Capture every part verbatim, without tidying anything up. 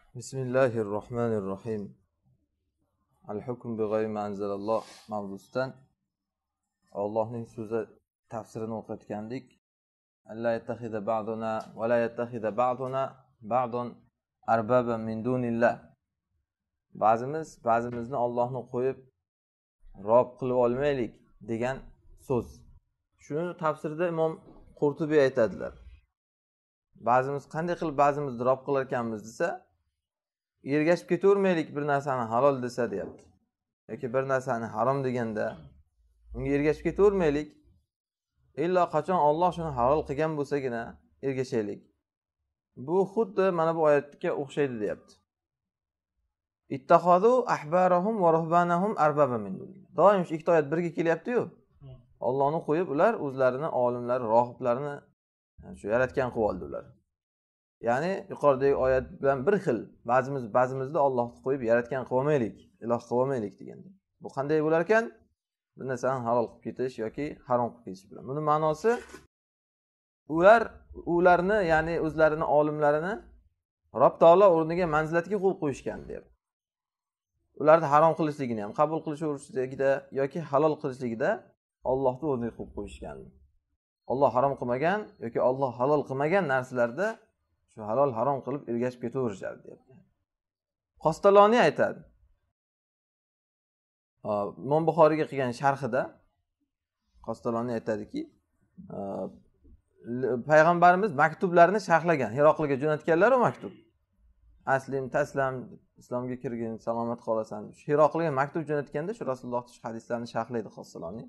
Bismillahirrohmanirrohim. Al-hukm bighayri ma anzalalloh mavzusidan Allohning so'zi tafsirini o'qitgandik. Alla yattakhidha ba'duna va la yattakhidha ba'duna ba'dun arbaba min dunillah. Ba'zimiz ba'zimizni Allohni qo'yib rob qilib olmaylik degan so'z. Shuni tafsirida Imom Qurtubiy aytadilar. Ba'zimiz qanday qilib ba'zimizni rob qilar ekanmiz desa, ergashib ketavermaylik bir narsani halol desa deyapti. Yoki bir narsani harom deganda unga ergashib ketavermaylik. Illo qachon Alloh shuni halol qilgan bo'lsagina ergashaylik. Bu xuddi mana bu oyatga o'xshaydi deyapti. Ittaxozu ahbarahum va ruhbanahum arbaba min dunillah. Doim shu ikkita oyat birga kelyapti-yu. Allohni qo'yib ular o'zlarini olimlar, rohiblarini shu yaratgan qilib oldi ular. Ya'ni yuqoridagi oyat bilan bir xil. Ba'zimiz ba'zimizda Allohni qo'yib yaratgan qilib olmaylik, iloh qilib olmaylik deganda. Bu qanday bo'lar ekan? Bir narsani halol qilib ketish yoki harom qilib ketish bilan. Buning ma'nosi ular ularni, ya'ni o'zlarini olimlarini Rob taolo o'rniga manzilatiga qo'yib qo'yishgan deb. Ularni harom qilishligini ham qabul qilishligida yoki halol qilishligida Allohni o'rniga qo'yib qo'yishgan. Alloh harom qilmagan yoki Alloh halol qilmagan narsalarda shu halol harom qilib ergashib ketaverishadi deyapti. Qostaloni aytadi. Imom Buxoriyga qilgan sharhida Qostaloni aytadiki, payg'ambarimiz maktublarni sharhlagan, Hiroqilga jo'natganlar u maktub. Aslim, taslam, islomga kirgin, salomat qolasan. Shu Hiroqilga maktub jo'natganda shu Rasulullohning hadislarni sharhlaydi Qostaloni.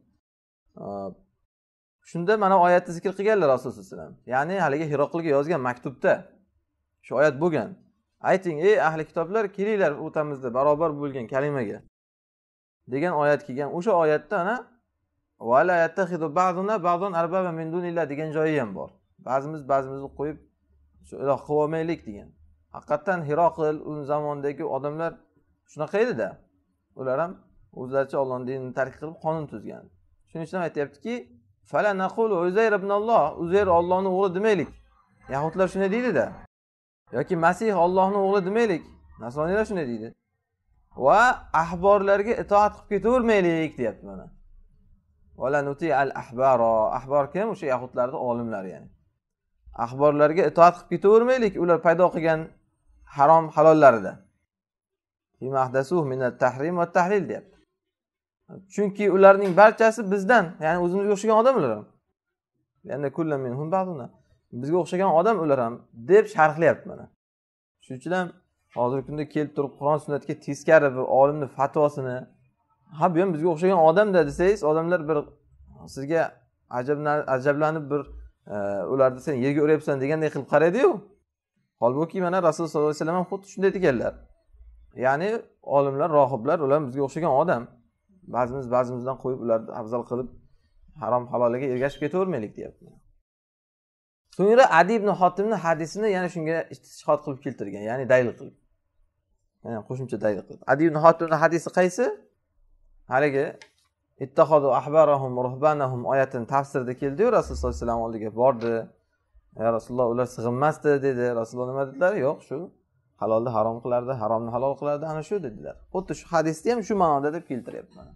Shunda mana oyatni zikr qilganlar Rasululloh sollallohu alayhi vasallam. Ya'ni haliga Hiroqilga yozgan maktubda shu oyat bo'lgan. Ayting, ey ahli kitoblar, kelinglar o'rtamizda barobar bo'lgan kalimaga degan oyat kelgan. O'sha oyatda ana va la yattakhidu ba'duna ba'dun arbaba min dunillah degan joyi ham bor. Ba'zimiz ba'zimizni qo'yib shu iloh qilib olmaylik degan. Haqiqatan Hiroqil u zamondagi odamlar shunaqa edi-da. Ular ham o'zlaricha Allohning dinini tark qilib qonun tuzgan. Shuning uchun aytayaptiki, fala naqulu Uzayr ibn Alloh, Uzayr Allohning o'g'li demaylik. Yahudlar shunday deydi-da. Yoki Masih Allohning o'g'li demaylik. Nasroniylar shunday deydi. Va ahborlarga itoat qilib ketavermaylik deyapti mana. Wala nuti al-ahbara. Ahbor kim? O'sha yahudlarning olimlari ya'ni. Ahborlarga itoat qilib ketavermaylik, ular paydo qilgan harom halollarida. Bimahdasu min at-tahrim va at-tahlil deyapti. Chunki ularning barchasi bizdan, ya'ni o'zimizga o'xshagan odam ular ham. Ya'ni kullu minhum ba'duna. Bizga o'xshagan odam ular ham deb sharhlayapti mana. Shuning uchun ham hozirgi kunda kelib turib Qur'on sunnatga teskari bir olimning fatvosini, ha bu ham bizga o'xshagan odam-da desangiz, odamlar bir sizga ajablanib bir ularni sen yerga o'rayapsan deganday qilib qaraydi-yu. Holbuki mana Rasululloh sollallohu alayhi vasallam ham xuddi shunday deganlar. Ya'ni olimlar, rohiblar ular bizga o'xshagan odam. Ba'zimiz ba'zimizdan qo'yib ularni afzal qilib harom haloliga ergashib ketavermaylik deyapti. So'ngra Adi ibn Hotimning hadisini yana shunga istishhod qilib keltirgan, ya'ni dalil qilib. Yana qo'shimcha dalil qilib. Adi ibn Hotimning hadisi qaysi? Haligi ittaxodu ahbarahum ruhbanahum oyatini tafsirida keldi-yu, Rasululloh sollallohu alayhi vasallam oldiga bordi. Ya Rasululloh, ular sig'inmasdi dedi. Rasululloh nima dedilar? Yo'q, shu halolni harom qilardi, haromni halol qilardi, ana shu dedilar. Xuddi shu hadisni ham shu ma'noda deb keltiryapti mana.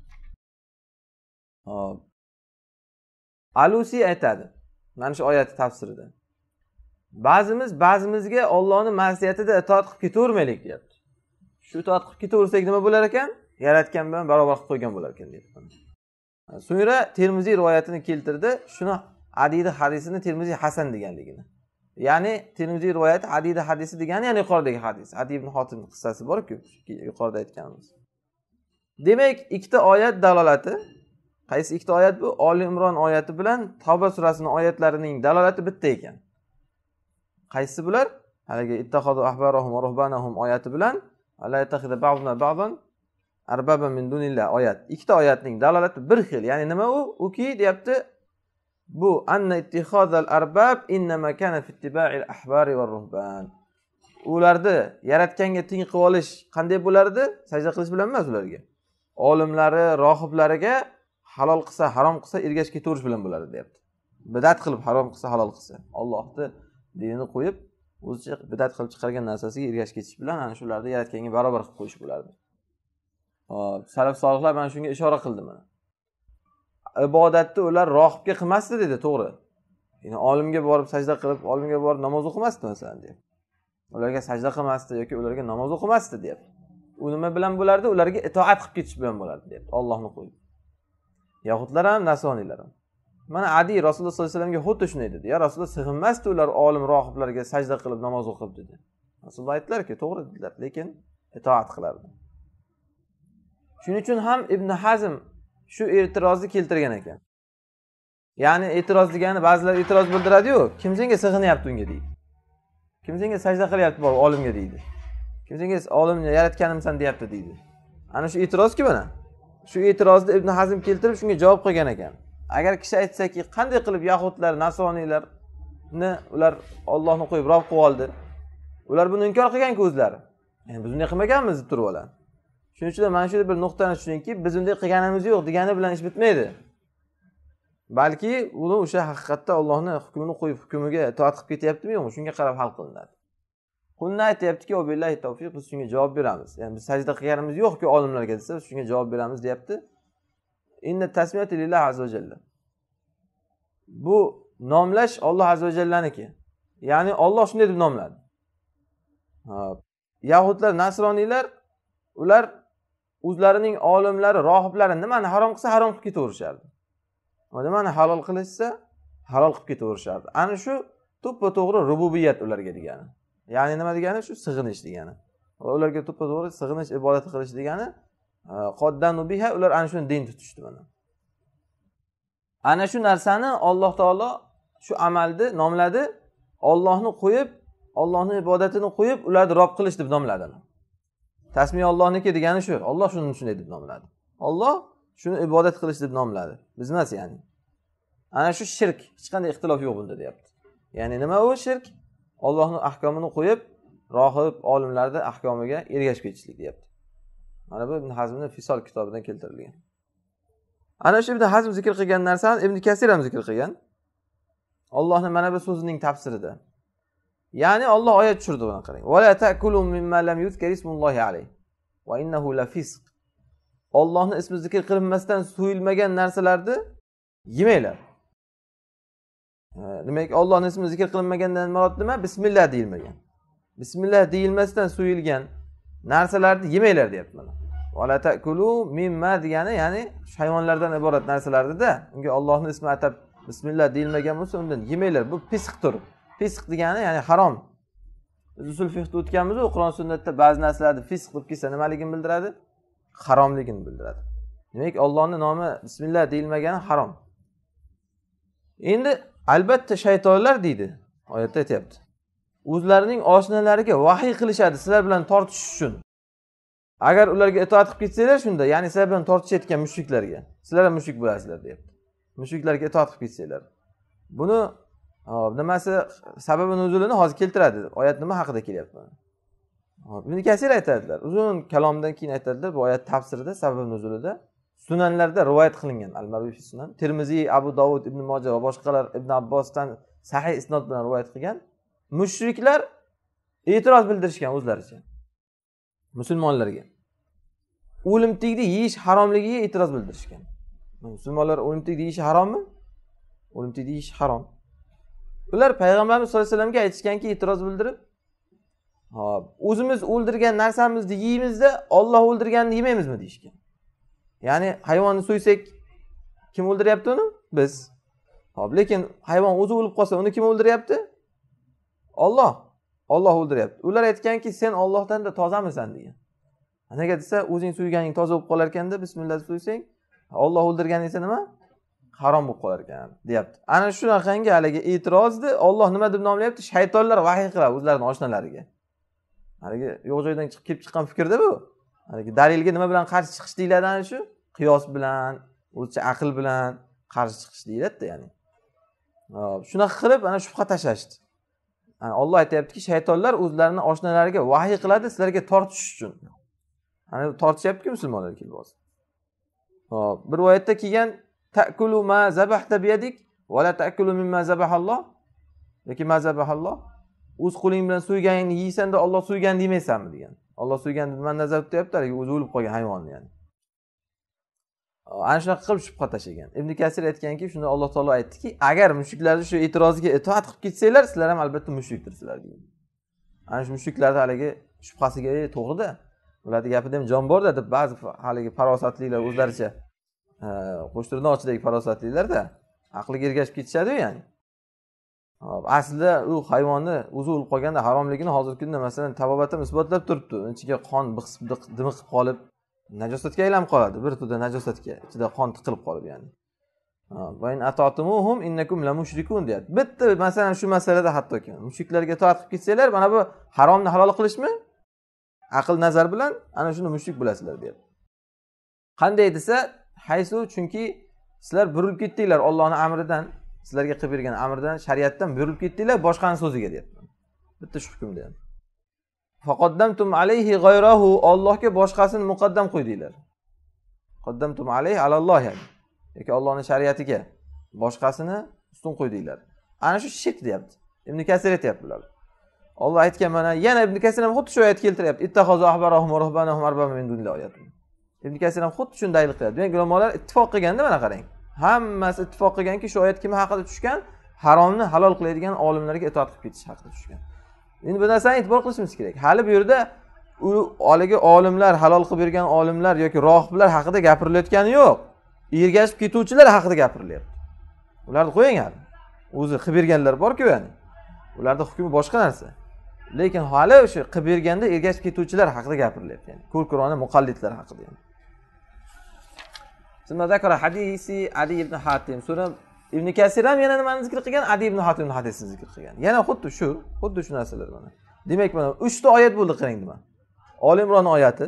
Hop. Alusi aytadi. Mana shu oyat tafsirida. Ba'zimiz ba'zimizga Allohning ma'siyatida itoat qilib ketavermaylik deyapti. Shu itoat qilib ketaversak nima bo'lar ekan? Yaratgan bilan barobar qilib qo'ygan bo'lar ekan deyapti. So'ngra Termiziy rivoyatini keltirdi. Shuni Adida hadisini Termiziy hasan deganligini. Ya'ni Termiziy rivoyati Adida hadisi degani, ya'ni yuqoridagi hadis. Adi ibn Hotimning qissasi bor-ku, yuqorida aytganimiz. Demak, ikkita oyat dalolati, qaysi ikkita oyat bu? Oli Imron oyati bilan Tavba surasining oyatlarining dalolati bitta ekan. Qaysi bular? Haligi ittaxodu ahbarahum va ruhbanahum oyati bilan la yattakhidha ba'duna ba'dan arbaba min dunillah oyat. Ikkita oyatning dalolati bir xil. Ya'ni nima u? Uki deyapti, bu anna ittixozal arbab innama kana fi ittiba'il ahbari va ruhban. Ularni yaratganga teng qilib olish qanday bo'lardi? Sajda qilish bilan emas ularga. Olimlari, rohiblariga halol qilsa, harom qilsa ergashib ketaverish bilan bo'ladi deyapti. Bidat qilib harom qilsa, halol qilsa, Allohning dinini qo'yib o'zicha bidat qilib chiqargan narsasiga ergashib ketish bilan ana shularni yaratganga barobar qilib qo'yish bo'lardi. Hop, salaf solihlar mana shunga ishora qildi mana. Ibodatni ular rohibga qilmasdi dedi, to'g'ri. Ya'ni olimga borib sajda qilib, olimga borib namoz o'qimasdi masalan deb. Ularga sajda qilmasdi yoki ularga namoz o'qimasdi deb. U nima bilan bo'lardi? Ularga itoat qilib ketish bilan bo'lardi deb. Allohni qo'yib. Yahudlar ham, nasroniylar ham. Mana Adi Rasululloh sollallohu alayhi vasallamga xuddi shunday dedi. Ya Rasululloh sig'inmasdi ular olim rohiblarga sajda qilib namoz o'qib dedi. Rasululloh aytdilar-ki, to'g'ri dedilar, lekin itoat qilardi. Shuning uchun ham Ibn Hazm shu e'tirozni keltirgan ekan. Ya'ni e'tiroz degani ba'zilar e'tiroz bildiradi-yu, kim senga sig'inyapti unga deydi. Kim senga sajda qilyapti bor olimga deydi. Kim senga olimni yaratganimsan deyapti deydi. Ana shu e'tiroz-ku mana. Shu e'tirozni Ibn Hazm keltirib shunga javob qo'ygan ekan. Agar kishi aytsa-ki, qanday qilib yahudlar, nasroniylarni ular Allohni qo'yib rob qilib oldi? Ular buni inkor qilgan-ku o'zlari. Ya'ni biz bunday qilmaganmiz deb turib oladi. Shuning uchun mana shu bir nuqtani tushuningki, biz unday qilganimiz yo'q degani bilan ish bitmaydi. Balki uni o'sha haqiqatda Allohning hukmini qo'yib hukmiga itoat qilib ketyaptimi yo'qmi, shunga qarab hal qilinadi. Qulna aytayaptiki, "O billahi tavfiq, biz shunga javob beramiz." Ya'ni biz sajda qilganimiz yo'q-ku olimlarga desa, biz shunga javob beramiz deyapti. Inna tasmiyatu lillahi azza va jalla. Bu nomlash Alloh azza vajallaniki. Ya'ni Alloh shunday deb nomladi. Hop. Yahudlar, nasroniylar ular o'zlarining olimlari, rohiblari nimani harom qilsa harom qilib ketaverishardi. Nimani halol qilishsa halol qilib ketaverishardi. Ana shu to'ppa-to'g'ri rububiyat ularga degani. Ya'ni nima degani? Shu sig'inish degani. Ularga to'ppa-to'g'ri sig'inish, ibodat qilish degani. Qoddanu biha, ular ana shuni din tutishdi mana. Ana shu narsani Alloh taolo shu amalni nomladi, Allohni qo'yib, Allohning ibodatini qo'yib, ularni rob qilish deb nomladi. Tasmiya Allohniki degani shu. Alloh shuni shunday deb nomladi. Alloh shuni ibodat qilish deb nomladi. Biz emas ya'ni. Ana shu shirk, hech qanday ixtilof yo'q bunda deyapti. Ya'ni nima u shirk? Allohning ahkomini qo'yib, rohib olimlarning ahkomiga ergashib ketishlik deyapti. Mana bu Ibn Hazmning Fisol kitobidan keltirilgan. Ana shu Ibn Hazm zikr qilgan narsani Ibn Kasir ham zikr qilgan. Allohning mana bu so'zining tafsirida. Ya'ni Alloh oyat tushirdi buni qarang. Va la ta'kulu mimma lam yuzkar ismullohi alayhi va innahu la fisq. Allohning ismi zikr qilinmasdan so'yilmagan narsalarni yemanglar. Demak, Allohning ismi zikr qilinmagandan murod nima? Bismillah deyilmagan. Bismillah deyilmasdan so'yilgan narsalarni yemanglar deyapti mana. Va la ta'kulu mimma degani, ya'ni hayvonlardan iborat narsalarni-da, unga Allohning ismi atab bismillah deyilmagan bo'lsa, undan yemanglar. Bu fisqdir. Fisq degani, ya'ni harom. Biz usul fiqhda o'tganmiz, Qur'on sunnatda ba'zi narsalarni fisq deb kelsa nimaligini bildiradi? Haromligini bildiradi. Demak, Allohning nomi bismillah deyilmagani harom. Endi albatta shaytonlar deydi, oyatda aytayapti. O'zlarining oshnalariga vahiy qilishadi sizlar bilan tortishish uchun. Agar ularga itoat qilib ketsanglar shunda, ya'ni sizlar bilan tortishayotgan mushriklarga, sizlar ham mushrik bo'lasizlar deyapti. Mushriklarga itoat qilib ketsanglar. Buni hop, nimasi sababi nuzulini hozir keltiradi. Oyat nima haqida kelyapti? Hop, Ibn Kasir aytadilar. Uzun kalomdan keyin aytadilar, bu oyat tafsirida, sabab nuzulida sunanlarda rivoyat qilingan. Al-Marwi fi Sunan, Tirmiziy, Abu Dovud, Ibn Majah va boshqalar Ibn Abbosdan sahih isnod bilan rivoyat qilgan. Mushriklar e'tiroz bildirishgan o'zlaricha. Musulmonlarga o'limtikni yeyish haromligiga e'tiroz bildirishgan. Musulmonlar o'limtik yeyishi harommi? O'limtik yeyish harom. Ular payg'ambarimiz sollallohu alayhi vasallamga aytishganki, e'tiroz bildirib, hop, o'zimiz o'ldirgan narsamizni yeymizda, Alloh o'ldirganini yemaymizmi deyishgan. Ya'ni hayvonni so'ysak, kim o'ldiryapti uni? Biz. Hop, lekin hayvon o'zi o'lib qolsa, uni kim o'ldiryapti? Alloh. Alloh o'ldiryapti. Ular aytganki, sen Allohdan da tozamisan degan. Nega desa, o'zing so'yganing toza bo'lib qolar ekanda, bismillah so'ysang, Alloh o'ldirganing esa nima? Harom bo'lib qolar ekan, deyapti. Ana shunaqangi haligi e'tirozni Alloh nima deb nomlayapti? Shaytonlar vahiy qiladi o'zlarining oshnalariga. Haligi yo'q joydan chiqib kelib chiqqan fikrda bu. Haligi dalilga nima bilan qarshi chiqish deyiladi ana shu? Qiyos bilan, o'zicha aql bilan qarshi chiqish deyiladi, ya'ni. Hop, shunaqa qilib ana shubha tashlashdi. Yani Alloh aytayaptiki, shaytonlar o'zlarining oshnalariga vahiy qiladi sizlarga tortish uchun. Ana tortishyapti-ku musulmonlar kelib hozir. Hop, bir oyatda kelgan ta'kulu ma zabahta biyadik va la ta'kulu mimma zabahalloh yoki ma zabahalloh. o'z qo'ling bilan so'yganingni yeysanda Alloh so'ygan demaysanmi degan. Alloh so'ygan deb man nazar tutyapti, o'zi o'lib qolgan hayvonni ya'ni. Ana shunaqa qilib shubha tashlagan. Ibn Kasir aytganki, shunda Alloh taolo aytdiki, agar mushriklarning shu e'tiroziga itoat qilib ketsanglar, sizlar ham albatta mushrikdirsizlar degan. Ana shu mushriklarning haligi shubhasiga to'g'ri-da. Ularning gapida ham jon bor-da deb ba'zi haligi farosatlilar o'zlaricha qo'shtirnoqchidagi farosatlilar-da aqliga ergashib ketishadi-ku ya'ni. Aslida u hayvonni o'zi o'lib qolganda haromligini hozirgi kunda masalan tabobatam isbotlab turibdi. Ichiga qon dimiqib qolib najosatga aylanib qoladi. Bir turda najosatga, ichida qon tiqilib qolib ya'ni. Va in ata'tumuhum innakum la mushrikun deyapti. Bitta masalan shu masalada hattoki mushriklarga itoat qilib ketsanglar, mana bu haromni halol qilishmi? Aql nazar bilan ana shuni mushrik bo'lasizlar deyapti. Qanday desa, haysu chunki sizlar burilib ketdinglar Allohning amridan, sizlarga qilib bergan amrdan, shariatdan burilib ketdinglar boshqaning so'ziga deyapti. Bitta shu hukmda ham. Faqaddamtum alayhi g'ayrahu, Allohga boshqasini muqaddam qo'ydinglar. Qaddamtum alayhi alalloh yani. Yoki Allohning shariatiga boshqasini ustun qo'ydinglar. Ana shu shirk deyapti. Ibn Kasir aytayapti bular. Alloh aytgan mana yana Ibn Kasir ham xuddi shu oyat keltiryapti. Ittaxozu ahbarahum va ruhbanahum arbaba min dunillah oyati. Ibn Kasir ham xuddi shunday dalil qilyapti. Demak, ulamolar ittifoq qilganda mana qarang. Hammasi ittifoq qilganki, shu oyat kim haqida tushgan? Haromni halol qiladigan olimlarga itoat qilib ketish haqida tushgan. Endi bu narsani e'tibor qilishimiz kerak. Hali bu yerda u haligi olimlar, halol qilib bergan olimlar yoki rohiblar haqida gapirilayotgani yo'q. Ergashib ketuvchilar haqida gapirilyapti. Ularni qo'ying hali. O'zi qilib berganlar bor-ku ya'ni. Ularning hukmi boshqa narsa. Lekin hali o'sha qilib berganda ergashib ketuvchilar haqida gapirilyapti ya'ni. Ko'rkurona muqallidlar haqida ya'ni. Summa zakara hadisi Adi ibn Hatim. So'ra Ibn Kasir ham yana nimani zikr qilgan? Adi ibn Hatimning hadisini zikr qilgan. Yana xuddi shu, xuddi shu narsalar mana. Demak, mana uch ta oyat bo'ldi qarang nima. Oli Imron oyati,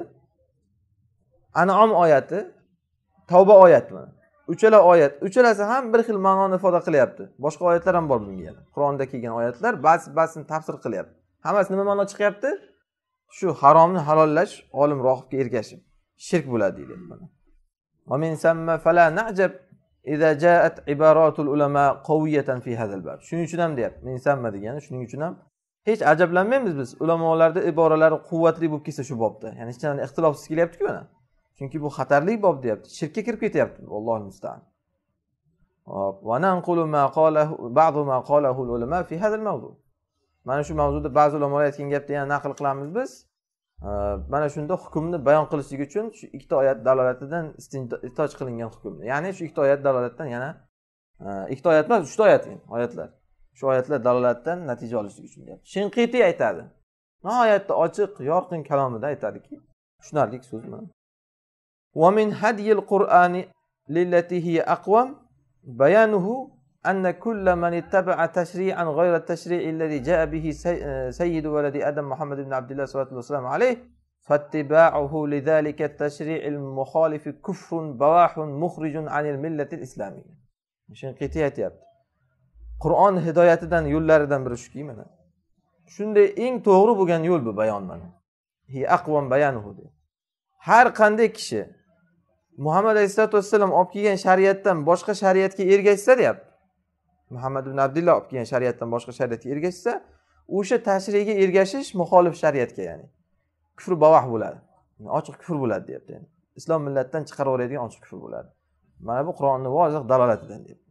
An'am oyati, Tavba oyati mana. Uchala oyat, uchalasi ham bir xil ma'noni ifoda qilyapti. Boshqa oyatlar ham bor bunga yana. Qur'onda kelgan oyatlar ba'zi ba'zini tafsir qilyapti. Hammasi nima ma'no chiqyapti? Shu haromni halollash, olim rohibga ergashib shirk bo'ladi deydi mana. Va min samma fala na'jab idza ja'at ibaratul ulama qawiyatan fi hadal bab. Shuning uchun ham deyapti. Min samma degani shuning uchun ham hech ajablanmaymiz biz. Ulamolarda iboralari quvvatli bo'lib kelsa shu bobda. Ya'ni hech qanday ixtilofsiz kelyapti-ku mana. Chunki bu xatarli bob deyapti. Shirkka kirib ketyapti. Alloh musta'an. Hop, va nanqulu ma qalahu ba'du ma qalahu ulama fi hadal mavzu. Mana shu mavzuda ba'zi ulamolar aytgan gapni yana naql qilamiz biz. Mana shunda hukmni bayon qilishlik uchun shu ikkita oyat dalolatidan istintoj qilingan hukmni. Ya'ni shu ikkita oyat dalolatidan yana ikkita oyat emas, uchta oyat endi, oyatlar. Shu oyatlar dalolatidan natija olishlik uchun deyapti. Shinqiti aytadi. Nihoyatda ochiq, yorqin kalomida aytadiki, tushunarli so'z mana. Wa min hadiyil Qur'ani lillati hiya aqwam bayanuhu anna kulla man ittaba'a tashri'an ghayra at-tashri'i alladhi ja'a bihi sayyidu waladi Adam Muhammad ibn Abdullah sallallahu alayhi wasallam alayhi fattiba'uhu lidhalika at-tashri'il mukhalif kufrun bawahun mukhrijun 'anil millati al-islamiyya. Shinqiti aytayapti. Qur'on hidoyatidan yo'llaridan biri shuki mana. Shunday eng to'g'ri bo'lgan yo'l bu bayon mana. Hi aqwam bayanuhu. Har qanday kishi Muhammad alayhisolatu vasallam olib kelgan shariatdan boshqa shariatga ergashsa deyapti. Muhammad ibn Abdullah olib kelgan shariatdan boshqa shariatga ergashsa, o'sha tashriga ergashish muxolif shariatga ya'ni kufr bavah bo'ladi. Ochiq kufr bo'ladi deyapti. Yani. Islom millatdan chiqarib yuboradigan ochiq kufr bo'ladi. Mana bu Qur'onning voziq dalolatidan deyapti.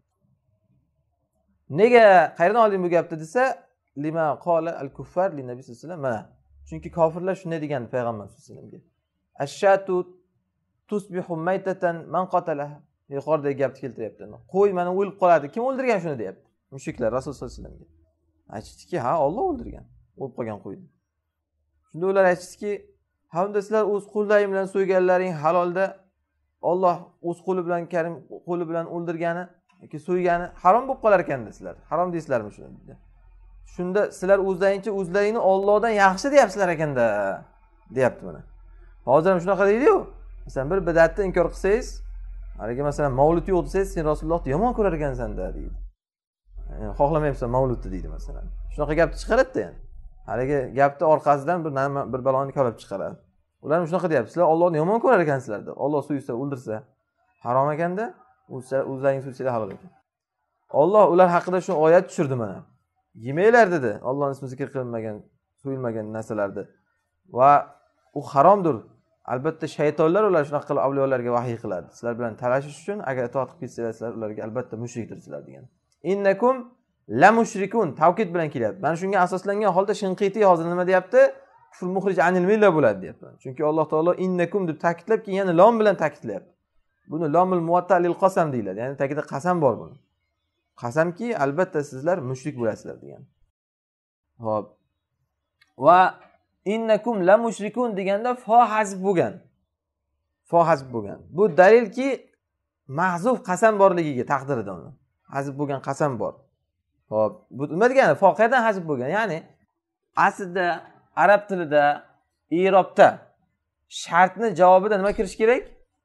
Nega qayerdan olding bu gapni desa, lima qala al-kuffar li nabiy sallallohu alayhi vasallam. Mana chunki kofirlar shunday degan payg'ambar sallallohu alayhi vasallamga. Ash-shatu tusbihu maytatan man qatalaha. Yuqoridagi gapni keltiryapti. Qo'y mana o'lib qoladi. Kim o'ldirgan shuni deyapti. Mushriklar Rasululloh sollallohu alayhi vasallamga. Aytishdiki, ha, Alloh o'ldirgan. O'lib qolgan qo'yni. Shunda ular aytishdiki, ha unda sizlar o'z qo'llaring bilan so'yganlaring halolda Alloh o'z qo'li bilan Karim qo'li bilan o'ldirgani yoki so'ygani harom bo'lib qolar ekan-da sizlar. Harom deysizlarmi shuni dedi. Shunda sizlar o'zlaringcha o'zlaringni Allohdan yaxshi deyapsizlar ekanda, deyapti mana. Hozir ham shunaqa deydi-ku. Masalan, bir bidatni inkor qilsangiz, haligi masalan Mavlud yo'q desangiz, sen Rasulullohni yomon ko'rar ekansan-da deydi. Yani, xohlamayapsan Mavludni deydi masalan. Shunaqa gapni chiqaradi-da yani. Haligi gapni orqasidan bir bir baloni olib chiqaradi. Ular ham shunaqa deyapti. Sizlar Allohni yomon ko'rar ekansizlar deb. Alloh so'ysa, o'ldirsa harom ekanda, o'zlaringiz so'ysanglar halol ekan. Alloh ular haqida shu oyat tushirdi mana. yemanglar dedi. Allohning ismi zikr qilinmagan, so'yilmagan narsalarni. Va u haromdir. Albatta shaytonlar ular shunaqa qilib avliyolarga vahiy qiladi. Sizlar bilan talashish uchun agar itoat qilib ketsanglar, ularga albatta mushrikdirsizlar degan. Innakum la mushrikun tavkid bilan kelyapti. Mana shunga asoslangan holda Shinqitiy hozir nima deyapti? Kufr muhrij anil milla bo'ladi deyapti. Chunki Alloh taolo innakum deb ta'kidlab, keyin yana lom bilan ta'kidlayapti. Buni lomul muvatta lil qasam deyiladi. Ya'ni ta'kidda qasam bor buni. Qasamki albatta sizlar mushrik bo'lasizlar degan. Xo'p. Va innakum la mushrikun deganda fo hazf bo'lgan. Fo hazf bo'lgan. Bu dalilki mahzuf qasam borligiga taqdirida uni. Hazf bo'lgan qasam bor. Xo'p, bu nima degani? Fo qayerdan hazf bo'lgan? Ya'ni aslida arab tilida, i'robda shartni javobida nima kirish kerak?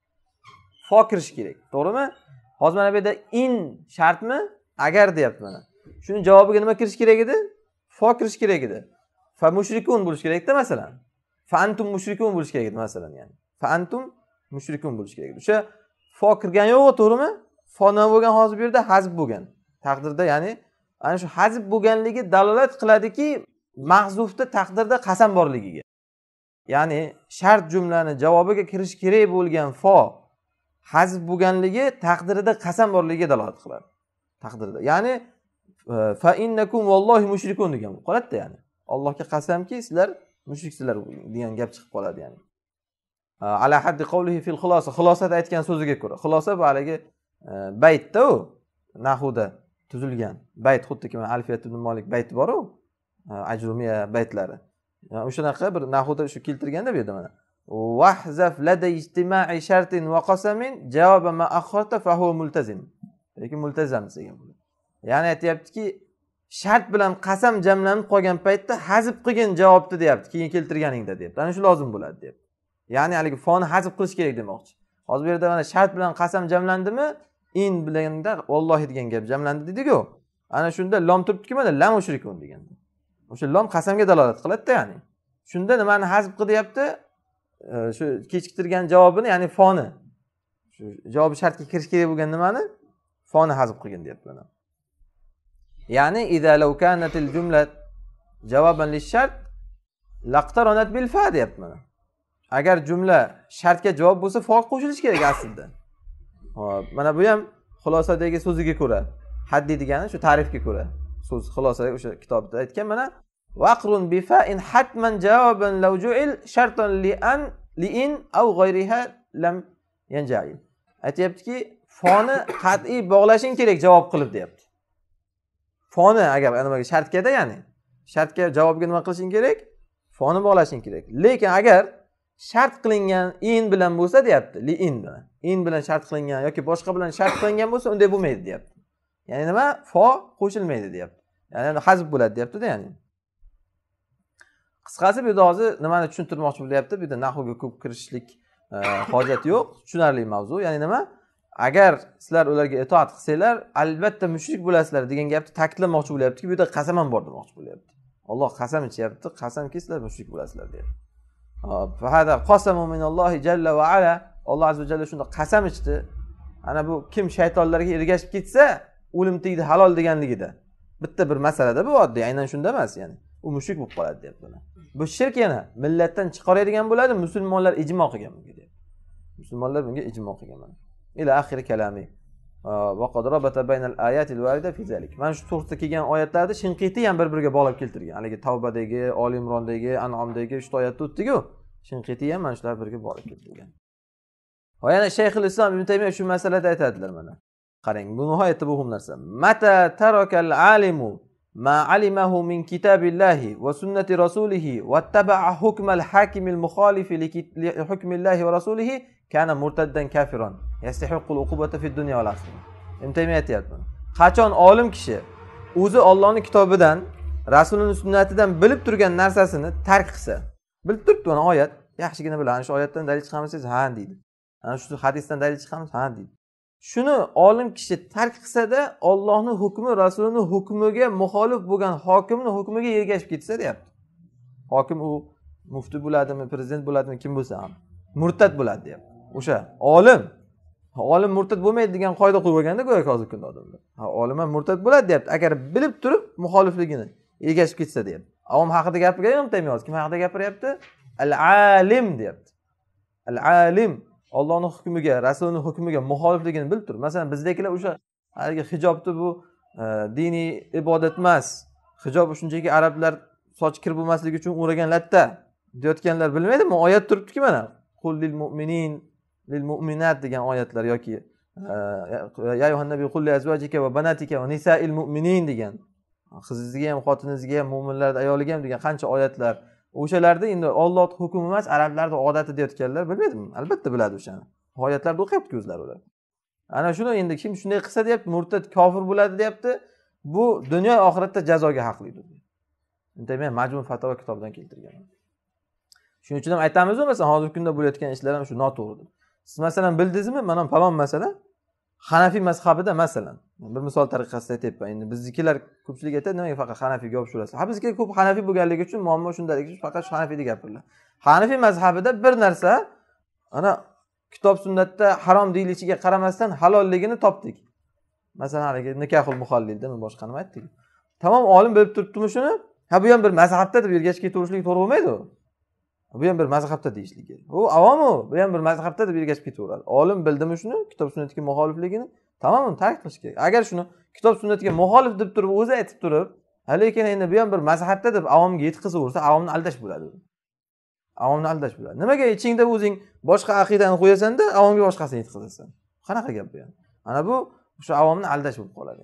Fo kirish kerak. To'g'rimi? Hozir mana bu yerda in shartmi? Agar deyapti mana. Shuni javobiga nima kirish kerak edi? Fo kirish kerak edi. Fa mushrikun bo'lish kerak-da masalan. Fa antum mushrikun bo'lish kerak edi masalan yani. Fa antum mushrikun bo'lish kerak edi. O'sha fo kirgan yo'q, to'g'rimi? Fo nima bo'lgan hozir bu yerda hazf bo'lgan. Taqdirda ya'ni ana shu hazf bo'lganligi dalolat qiladiki, mahzufda taqdirda qasam borligiga. Ya'ni shart jumlani javobiga kirish kerak bo'lgan fo hazf bo'lganligi taqdirida qasam borligiga dalolat qiladi. Taqdirda. Ya'ni fa innakum vallohi mushrikun degan qoladi ya'ni. Allohga qasamki sizlar mushriksizlar degan gap chiqib qoladi ya'ni. Ala haddi qawlihi fil xulosa. Xulosada aytgan so'ziga ko'ra. Xulosa bu haligi baytda u nahvda tuzilgan. Bayt xuddiki Alfiyat ibn Malik bayti bor-ku. Ajrumiya baytlari. O'shanaqa bir nahvda shu keltirganda bu yerda mana. Wahzaf lada ijtima'i shartin wa qasamin javoba ma akhirta fa huwa multazim. Lekin multazam degan bo'ladi. Ya'ni aytayaptiki, shart bilan qasam jamlanib qolgan paytda hazf qilgan javobni deyapti, keyin keltirganingda deyapti. Ana shu lozim bo'ladi deyapti. Ya'ni haligi foni hazf qilish kerak demoqchi. Hozir bu yerda mana shart bilan qasam jamlandimi? In bilanda vallohi degan gap jamlandi dedik-ku. Ana shunda lom turibdiki, mana la mushrikun deganda. O'sha lom qasamga dalolat qiladi-da ya'ni. Shunda nimani hazf qilyapti? Shu kechiktirgan javobini, ya'ni foni. Shu javob shartga kirish kerak bo'lgan nimani? Foni hazf qilgan deyapti mana. Ya'ni idza law kanat al jumla javoban lish-shart laqtaranat bil fa deyapti mana. Agar jumla shartga javob bo'lsa, fa qo'shilishi kerak aslida. Xo'p, mana bu ham xulosadagi so'ziga ko'ra, haddi degani shu ta'rifga ko'ra. So'z xulosadagi o'sha kitobda aytgan mana waqrun bi fa'in hatman javoban law ju'il shartan li an li in aw ghayriha lam yanja'il. Aytayaptiki, foni qat'iy bog'lashing kerak javob qilib deyapti. Foni agar nimaga shartga-da ya'ni shartga javobga nima qilishing kerak? Foni bog'lashing kerak. Lekin agar shart qilingan in bilan bo'lsa deyapti, li in bilan. In bilan shart qilingan yoki boshqa bilan shart qilingan bo'lsa, unday bo'lmaydi deyapti. Ya'ni nima? Fo qo'shilmaydi deyapti. Ya'ni hazf bo'ladi deyapti-da ya'ni. Qisqasi bu yerda hozir nimani tushuntirmoqchi bo'lyapti? Bu yerda nahvga ko'p kirishlik hojat yo'q. Tushunarli mavzu. Ya'ni nima? Agar sizlar ularga itoat qilsanglar, albatta mushrik bo'lasizlar degan gapni ta'kidlamoqchi bo'lyapti-ki, bu yerda qasam ham bor demoqchi bo'lyapti. Alloh qasam ichyapti, qasamki sizlar mushrik bo'lasizlar deyapti. Fa hada qasamu minallohi jalla va ala. Alloh azza va jalla shunda qasam ichdi. Ana bu kim shaytonlarga ergashib ketsa, o'lim tegdi halol deganligida. Bitta bir masalada bu oddiy, aynan shunda emas ya'ni. U mushrik bo'lib qoladi deyapti buni. Bu shirk yana millatdan chiqaradigan bo'ladi, musulmonlar ijmo qilgan bunga deyapti. Musulmonlar bunga ijmo qilgan mana. Ila oxiri kalami. Va qad rabata baynal ayatil varida fi zalik. Mana shu to'g'risida kelgan oyatlarni Shinqitiy ham bir-biriga bog'lab keltirgan. Haligi Tavbadagi, Oli Imrondagi, An'omdagi uch oyatda o'tdi-ku. Shinqitiy ham mana shular birga bog'lab keltirgan. Va yana Shayxul Islom Ibn Taymiyo shu masalada aytadilar mana. Qarang, bu nihoyatda muhim narsa. Mata tarakal alimu ma alimahu min kitabillahi va sunnati rasulihi wattaba'a hukmal hakimil mukhalifi li hukmillahi va rasulihi kana murtaddan kafiron yastahiqqul uqubata fid dunya wal akhirah. Ibn Taymiyo aytayapti. Qachon olim kishi o'zi Allohning kitobidan, rasulining sunnatidan bilib turgan narsasini tark qilsa, bilib turibdi mana oyat, yaxshigina biladi. Shu oyatdan dalil chiqarmasangiz, ha deydi. Ana shu hadisdan dalil chiqamiz, ha deydi. Shuni olim kishi tark qilsa-da, Allohning hukmi, rasulining hukmiga muxolif bo'lgan hokimning hukmiga ergashib ketsa deyapti. Hokim u mufti bo'ladimi, prezident bo'ladimi, kim bo'lsa ham murtad bo'ladi deyapti. O'sha olim olim murtad bo'lmaydi degan qoida qo'yib bo'lganda go'yo hozirgi kunda odamlar. Ha, olim ham murtad bo'ladi deyapti. Agar bilib turib muxolifligini ergashib ketsa deyapti. Avom haqida gapirgan Ibn Taymiyo. Kim haqida gapiryapti? Al-alim deyapti. Al-alim Allohning hukmiga, Rasulining hukmiga muxolifligini bilib tur. Masalan, bizdagilar o'sha haligi hijobni bu diniy ibodat emas. Hijob shunchaki arablar soch kir bo'lmasligi uchun o'ragan latta deyotganlar bilmaydimi? Oyat turibdi-ki mana. Qul lil mu'minin lil mu'minat degan oyatlar yoki ya ayyuhan nabiy qul li azwajika va banatika va nisa'il mu'minin degan. Qizingizga ham, xotiningizga ham, mu'minlar ayoliga ham degan qancha oyatlar. O'shalarda endi Alloh hukmi emas, arablarning odati deyotganlar bilmaydimi? Albatta biladi o'shani. Oyatlarda o'qiyapti o'zlari ular. Ana shuni endi kim shunday qilsa deyapti, murtad kofir bo'ladi deyapti. Bu dunyo oxiratda jazoga haqlidir. Endi men Majmu Fatavo kitobidan keltirgan. Shuning uchun ham aytamiz, masalan, hozirgi kunda bo'layotgan ishlar ham shu noto'g'ridir. Siz masalan bildingizmi? Mana falon masala Hanafiy mazhabida masalan, bir misol tariqasida aytayapman. Endi biznikilar ko'pchilik aytadi, nimaga faqat Hanafiyga olib shurasiz? Ha, bizga ko'p Hanafiy bo'lganligi uchun muammo shundaligi, faqat Hanafiyga gapiriladi. Hanafiy mazhabida bir narsa ana kitob sunnatda harom deyilishiga qaramasdan halolligini topdik. Masalan, haligi nikahul muhallildami boshqa nima aytdik? Tamom olim bilib turibdimi shuni? Ha, bu ham bir mazhabda deb ergash ketaverishlik to'g'ri bo'lmaydi-ku. Bu ham bir mazhabda deyishlik kerak. U avomu bu ham bir mazhabda deb ergashib ketaveradi. Olim bildimi shuni, kitob sunnatga muxolifligini, tamomini tark qilish kerak. Agar shuni kitob sunnatga muxolif deb turib, o'zi aytib turib, lekin endi bu ham bir mazhabda deb avomga yetkazib avomni aldash bo'ladi. Avomni aldash bo'ladi. Nimaga ichingda o'zing boshqa aqidani qo'yasan-da, avomga boshqasini yetkazasan? Qanaqa gap bu ham? Mana bu o'sha avomni aldash bo'lib qoladi.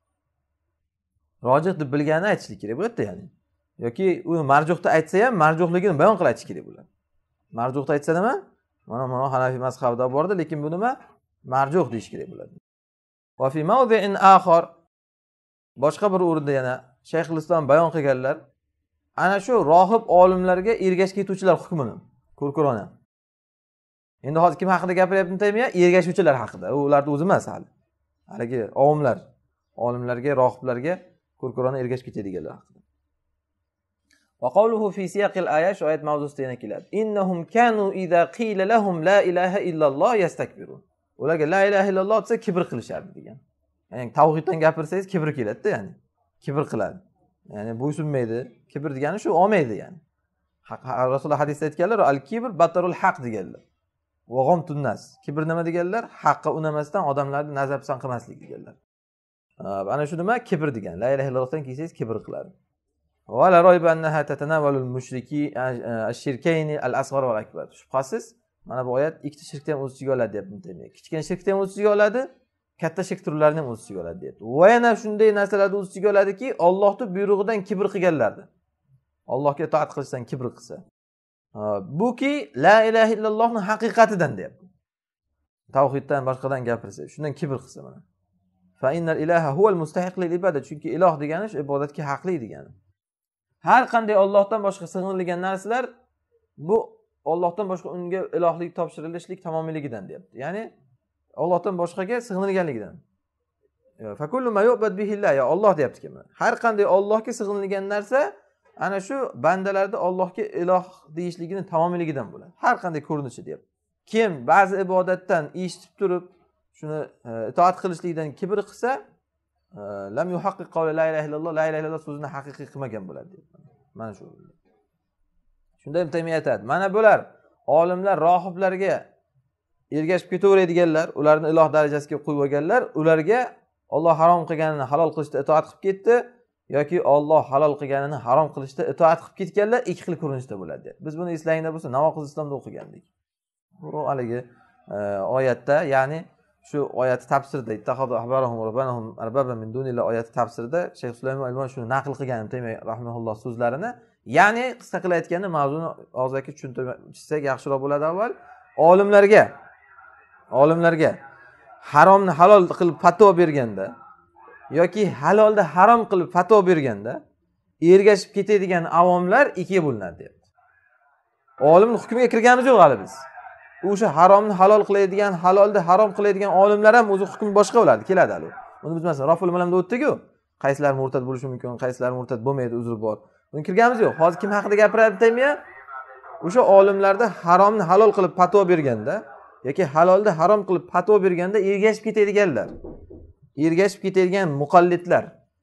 Rojih deb bilganini aytishlik kerak bu yerda, ya'ni. Yoki u marjuhda aytsa ham marjuhligini bayon qilib aytish kerak bo'ladi. Marjuhda aytsa nima? Mana mana Hanafiy mazhabida bordi, lekin bu nima? Marjuh deyish kerak bo'ladi. Va fi mawdi'in akhar boshqa bir o'rinda yana Shayxul Islom bayon qilganlar, ana shu rohib olimlarga ergashib ketuvchilar hukmini ko'rko'rona. Endi hozir kim haqida gapiryapti Taymiya? Ergashuvchilar haqida. Ularning o'zi emas hali. Haligi avomlar, olimlarga, rohiblarga ko'rko'rona ergashib ketadiganlar haqida. Va qawluhu fi siyaqil ayat shu oyat mavzusida yana keladi. Innahum kanu idza qila lahum la ilaha illalloh yastakbirun. Ularga la ilaha illalloh desa kibr qilishardi degan. Ya'ni tavhiddan gapirsangiz kibr keladi-da, ya'ni. Kibr qiladi. Ya'ni bo'ysunmaydi. Kibr degani shu olmaydi, ya'ni. Rasululloh hadisda aytganlar, al-kibr batarul haq deganlar. Va ghamtun nas. Kibr nima deganlar? Haqqa unamasdan odamlarni nazar-pisand qilmaslik deganlar. Ana shu nima? Kibr degan. La ilaha illallohdan kelsangiz kibr qiladi. Va la rayba annaha tatanawalul mushriki ash-shirkayni al-asghar va al-akbar. Shubhasiz, mana bu oyat ikkita shirkdan o'z ichiga oladi deb aytadi. Kichkina shirkdan o'z ichiga oladi, katta shirk turlarini ham o'z ichiga oladi deyapti. Va yana shunday narsalarni o'z ichiga oladiki, Allohning buyrug'idan kibr qilganlardi. Allohga itoat qilishdan kibr qilsa. Buki la ilaha illallohning haqiqatidan deyapti. Tavhiddan boshqadan gapirsa, shundan kibr qilsa mana. Fa innal ilaha huval mustahiq lil ibodat. Chunki iloh degani shu ibodatga haqli degani. Har qanday Allohdan boshqa sig'inilgan narsalar bu Allohdan boshqa unga ilohlik topshirilishlik tamomiyligidan deyapti. Ya'ni Allohdan boshqaga sig'inilganligidan. Fa kullu ma yu'bad bihillah, ya Alloh deyapti kim? Har qanday Allohga sig'inilgan narsa ana shu bandalarda Allohga iloh deyishligini tamomiyligidan bo'ladi. Har qanday ko'rinishi deyapti. Kim ba'zi ibodatdan eshitib turib shuni itoat qilishlikdan kibr qilsa, lam yuhaqqiq qawla la ilaha illalloh, la ilaha illalloh so'zini haqiqiy qilmagan bo'ladi deyapti. Mana shu. Shunda ham Taymiya aytadi, mana bular olimlar rohiblarga ergashib ketaveradiganlar, ularni iloh darajasiga qo'yib olganlar, ularga Alloh harom qilganini halol qilishda itoat qilib ketdi yoki Alloh halol qilganini harom qilishda itoat qilib ketganlar ikki xil ko'rinishda bo'ladi. Biz buni eslaganda bo'lsa Navoqiz Islomda o'qigandik. Bu haligi oyatda, ya'ni shu oyat tafsirida ittahadu ahbarahum va rabbanahum arbaba min dunillah oyati tafsirida Shayx Sulaymon Almon shuni naql qilgan Taymiya rahimahulloh so'zlarini, ya'ni qisqa qilib aytganda mavzuni og'zaki tushuntirsak yaxshiroq bo'ladi. Avval olimlarga olimlarga haromni halol qilib fatvo berganda yoki halolni harom qilib fatvo berganda ergashib ketadigan avomlar ikkiga bo'linadi deyapti. Olimning hukmiga kirganimiz yo'q hali biz. O'sha haromni halol qiladigan, halolni harom qiladigan olimlar ham o'zi hukmi boshqa bo'ladi, keladi hali. Uni biz masalan Raful Malamda o'tdik-ku. Qaysilar murtad bo'lishi mumkin, qaysilar murtad bo'lmaydi, uzr bor. Buni kirganimiz yo'q. Hozir kim haqida gapiryapti Taymiya? O'sha olimlarda haromni halol qilib fatvo berganda yoki halolni harom qilib fatvo berganda ergashib ketadiganlar. Ergashib ketadigan muqallidlar.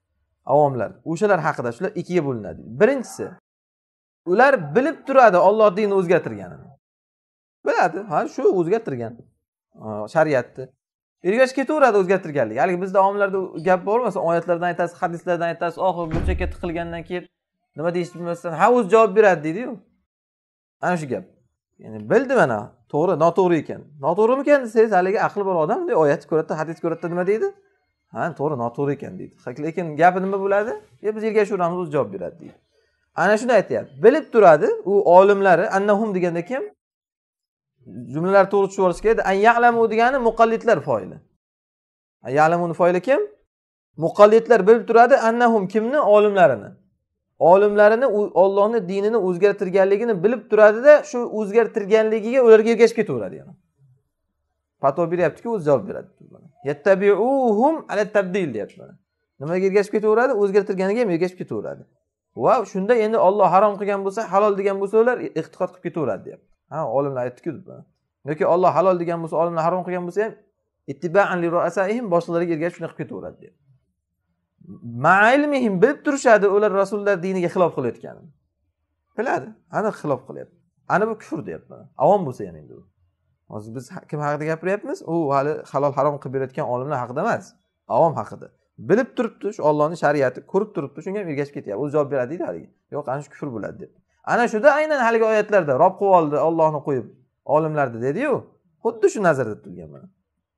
avomlar. O'shalar haqida shular ikkiga bo'linadi. Birinchisi, ular bilib turadi Alloh dinini o'zgartirganini. Biladi, ha shu o'zgartirgan shariatni. Ergashib ketaveradi o'zgartirganlik. Haligi bizda avomlarda gap bo'lmasa, oyatlardan aytasiz, hadislardan aytasiz, oxir burchakka tiqilgandan keyin nima deyishni bilmasdan, ha o'zi javob beradi deydi-yu. Ana shu gap. Ya'ni bildi mana, to'g'ri, noto'g'ri ekan. Noto'g'rimikan desangiz, haligi aqli bor odam bunday oyat ko'radi, hadis ko'radi nima deydi? Ha, to'g'ri, noto'g'ri ekan deydi. Lekin gapi nima bo'ladi? Ya biz ergashaveramiz, o'zi javob beradi deydi. Ana shuni aytayapti. Bilib turadi, u olimlari annahum deganda kim? Jumlalar to'g'ri tushib olish kerak. An ya'lamu degani muqallidlar foili. An ya'lamuning foili kim? Muqallidlar bilib turadi annahum kimni? Olimlarini. Olimlarini Allohning dinini o'zgartirganligini bilib turadi-da, shu o'zgartirganligiga ularga ergashib ketaveradi yana. Fatvo beryapti-ku, o'zi javob beradi. Yattabi'uhum ala tabdil deyapti. Nimaga ergashib ketaveradi? O'zgartirganiga ham ergashib ketaveradi. Va shunda endi Alloh harom qilgan bo'lsa, halol degan bo'lsa, ular e'tiqod qilib ketaveradi deyapti. Ha, olimlar aytdi-ku. Yoki Alloh halol degan bo'lsa, olimlar harom qilgan bo'lsa ham ittiba'an li ru'asaihim boshqalariga ergashib shuni qilib ketaveradi deyapti. Ma'ilmihim bilib turishadi ular rasululloh diniga xilof qilayotganini. Biladi, aniq xilof qilyapti. Ana bu kufr deyapti. Avom bo'lsa ham endi u. Hozir biz kim haqida gapiryapmiz? U hali halol harom qilib berayotgan olimlar haqida emas, avom haqida. Bilib turibdi, shu Allohning shariati ko'rib turibdi, shunga ham ergashib ketyapti. O'zi javob beradi deydi haligi. Yo'q, ana shu kufr bo'ladi deb. Ana shuda aynan haligi oyatlarda Rob qo'yib oldi, Allohni qo'yib olimlarni dedi-yu. Xuddi shu nazarda tutilgan mana.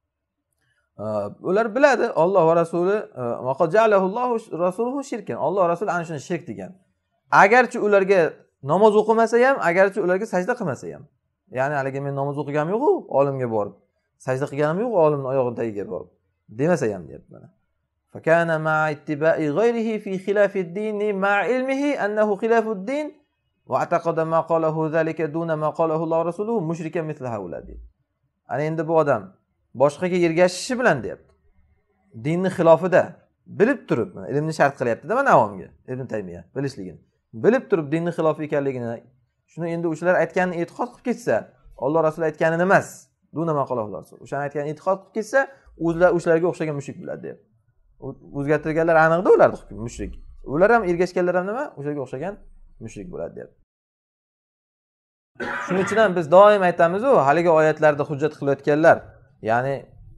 Ular biladi Alloh va rasuli vaqad ja'alahullohu rasuluhu shirkan. Alloh rasuli ana shuni shirk degan. Agarchi ularga namoz o'qimasa ham, agarchi ularga sajda qilmasa ham. Ya'ni haligi men namoz o'qiganim yo'q-ku, olimga borib. Sajda qilganim yo'q, olimning oyog'ining tagiga borib. Demasa ham deyapti mana. Fakana ma'a ittiba'i ghayrihi fi khilafid-din ma'a ilmihi annahu khilafud-din va ataqada ma qalahu zalika duna ma qalahu Alloh rasuluhu mushrikan misla hauladi. Ana endi bu odam boshqaga ergashishi bilan deyapti. Dinning xilofida bilib turib, ilmni shart qilyapti-da mana avomga. Ibn Taymiya bilishligini. Bilib turib dinning xilofi ekanligini, shuni endi o'shalar aytganini e'tiqod qilib ketsa, Alloh rasuli aytganini emas, duna ma qalahu Alloh rasuluhu. O'shani aytganini e'tiqod qilib ketsa, o'zlar o'shalarga o'xshagan mushrik bo'ladi deyapti. O'zgartirganlar aniqda ular mushrik. Ular ham ergashganlar ham nima? O'shaga o'xshagan mushrik bo'ladi deyapti. Shuning uchun ham biz doim aytamiz-ku, haligi oyatlarda hujjat qilayotganlar, ya'ni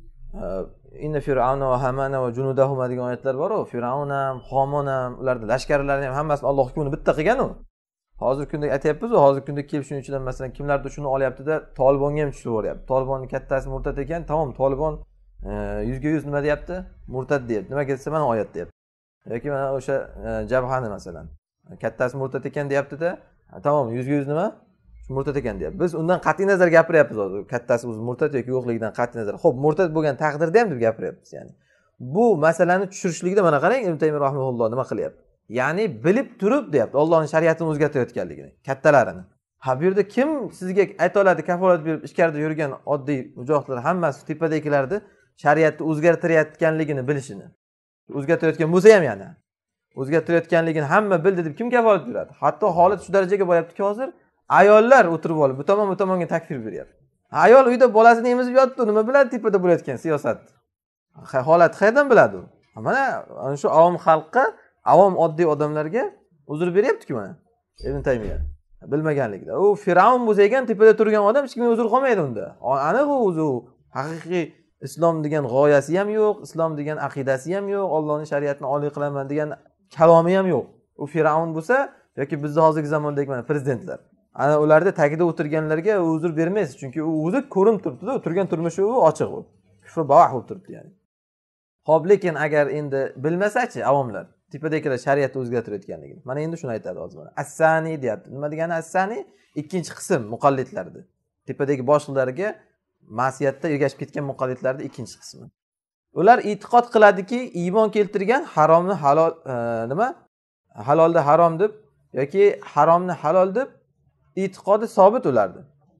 inna fir'auna va hamana va junudahum degan oyatlar bor-ku, Fir'aun ham, Homon ham, ularning lashkarlari ham hammasini Alloh hukmini bitta qilgan-ku. Hozirgi kunda aytayapmiz-ku, hozirgi kunda kelib shuning uchun masalan kimlardir shuni olyapti-da, Tolibonga ham tushib o'ryapti. Tolibonning kattasi murtad ekan, tamom Tolibon yuzga yuz nima deyapti? Murtad deyapti. Nima ketsa mana oyat deyapti. Yoki mana o'sha Jabhani masalan, kattasi murtad ekan deyapti-da, tamom yuzga yuz nima? Murtad ekan deyapti. Biz undan qat'iy nazar gapiryapmiz hozir. Kattasi o'zi murtad yoki yo'qligidan qat'iy nazar. Xo'p, murtad bo'lgan taqdirda ham deb gapiryapmiz, ya'ni. Bu masalani tushirishlikda mana qarang, Ibn Taymiy rahimahulloh nima qilyapti? Ya'ni bilib turib deyapti, Allohning shariatini o'zgartirayotganligini, kattalarini. Ha, bu yerda kim sizga ayta oladi, kafolat berib ichkarida yurgan oddiy mujohidlar hammasi tepadagilarni shariatni o'zgartirayotganligini bilishini. O'zgartirayotgan bo'lsa ham yana. O'zgartirayotganligini hamma bildi deb kim kafolat beradi? Hatto holat shu darajaga boryaptiki hozir ayollar o'tirib olib, bu tomon bu tomonga takfir beryapti. Ayol uyda bolasini emizib yotibdi, nima biladi tepada bo'layotgan siyosat? Holat qayerdan biladi u? Mana ana shu avom xalqqa, avom oddiy odamlarga uzr beryapti-ku mana Ibn Taymiya. Bilmaganligida. U Fir'aun bo'lsa ekan, tepada turgan odam hech kimga uzr qolmaydi unda. Aniq u o'zi haqiqiy islom degan g'oyasi ham yo'q, islom degan aqidasi ham yo'q, Allohning shariatini oliy qilaman degan kalomi ham yo'q. U Fir'aun bo'lsa yoki bizda hozirgi zamondagi mana prezidentlar, ana ularda tagida o'tirganlarga uzr bermaysiz, chunki u o'zi ko'rinib turibdi-da, turgan turmushi u ochiq u. Kufr bavoh bo'lib turibdi ya'ni. Xo'p, lekin agar endi bilmasa-chi avomlar tepadagilar shariatni o'zgartirayotganligini. Mana endi shuni aytadi hozir mana. As-sani deyapti. Nima degani as-sani? Ikkinchi qism muqallidlardi. Tepadagi boshliqlarga ma'siyatda ergashib ketgan muqallidlarning ikkinchi qismi. Ular e'tiqod qiladiki, iymon keltirgan haromni halol nima? Halolni harom deb yoki haromni halol deb e'tiqodi sobit ulardi.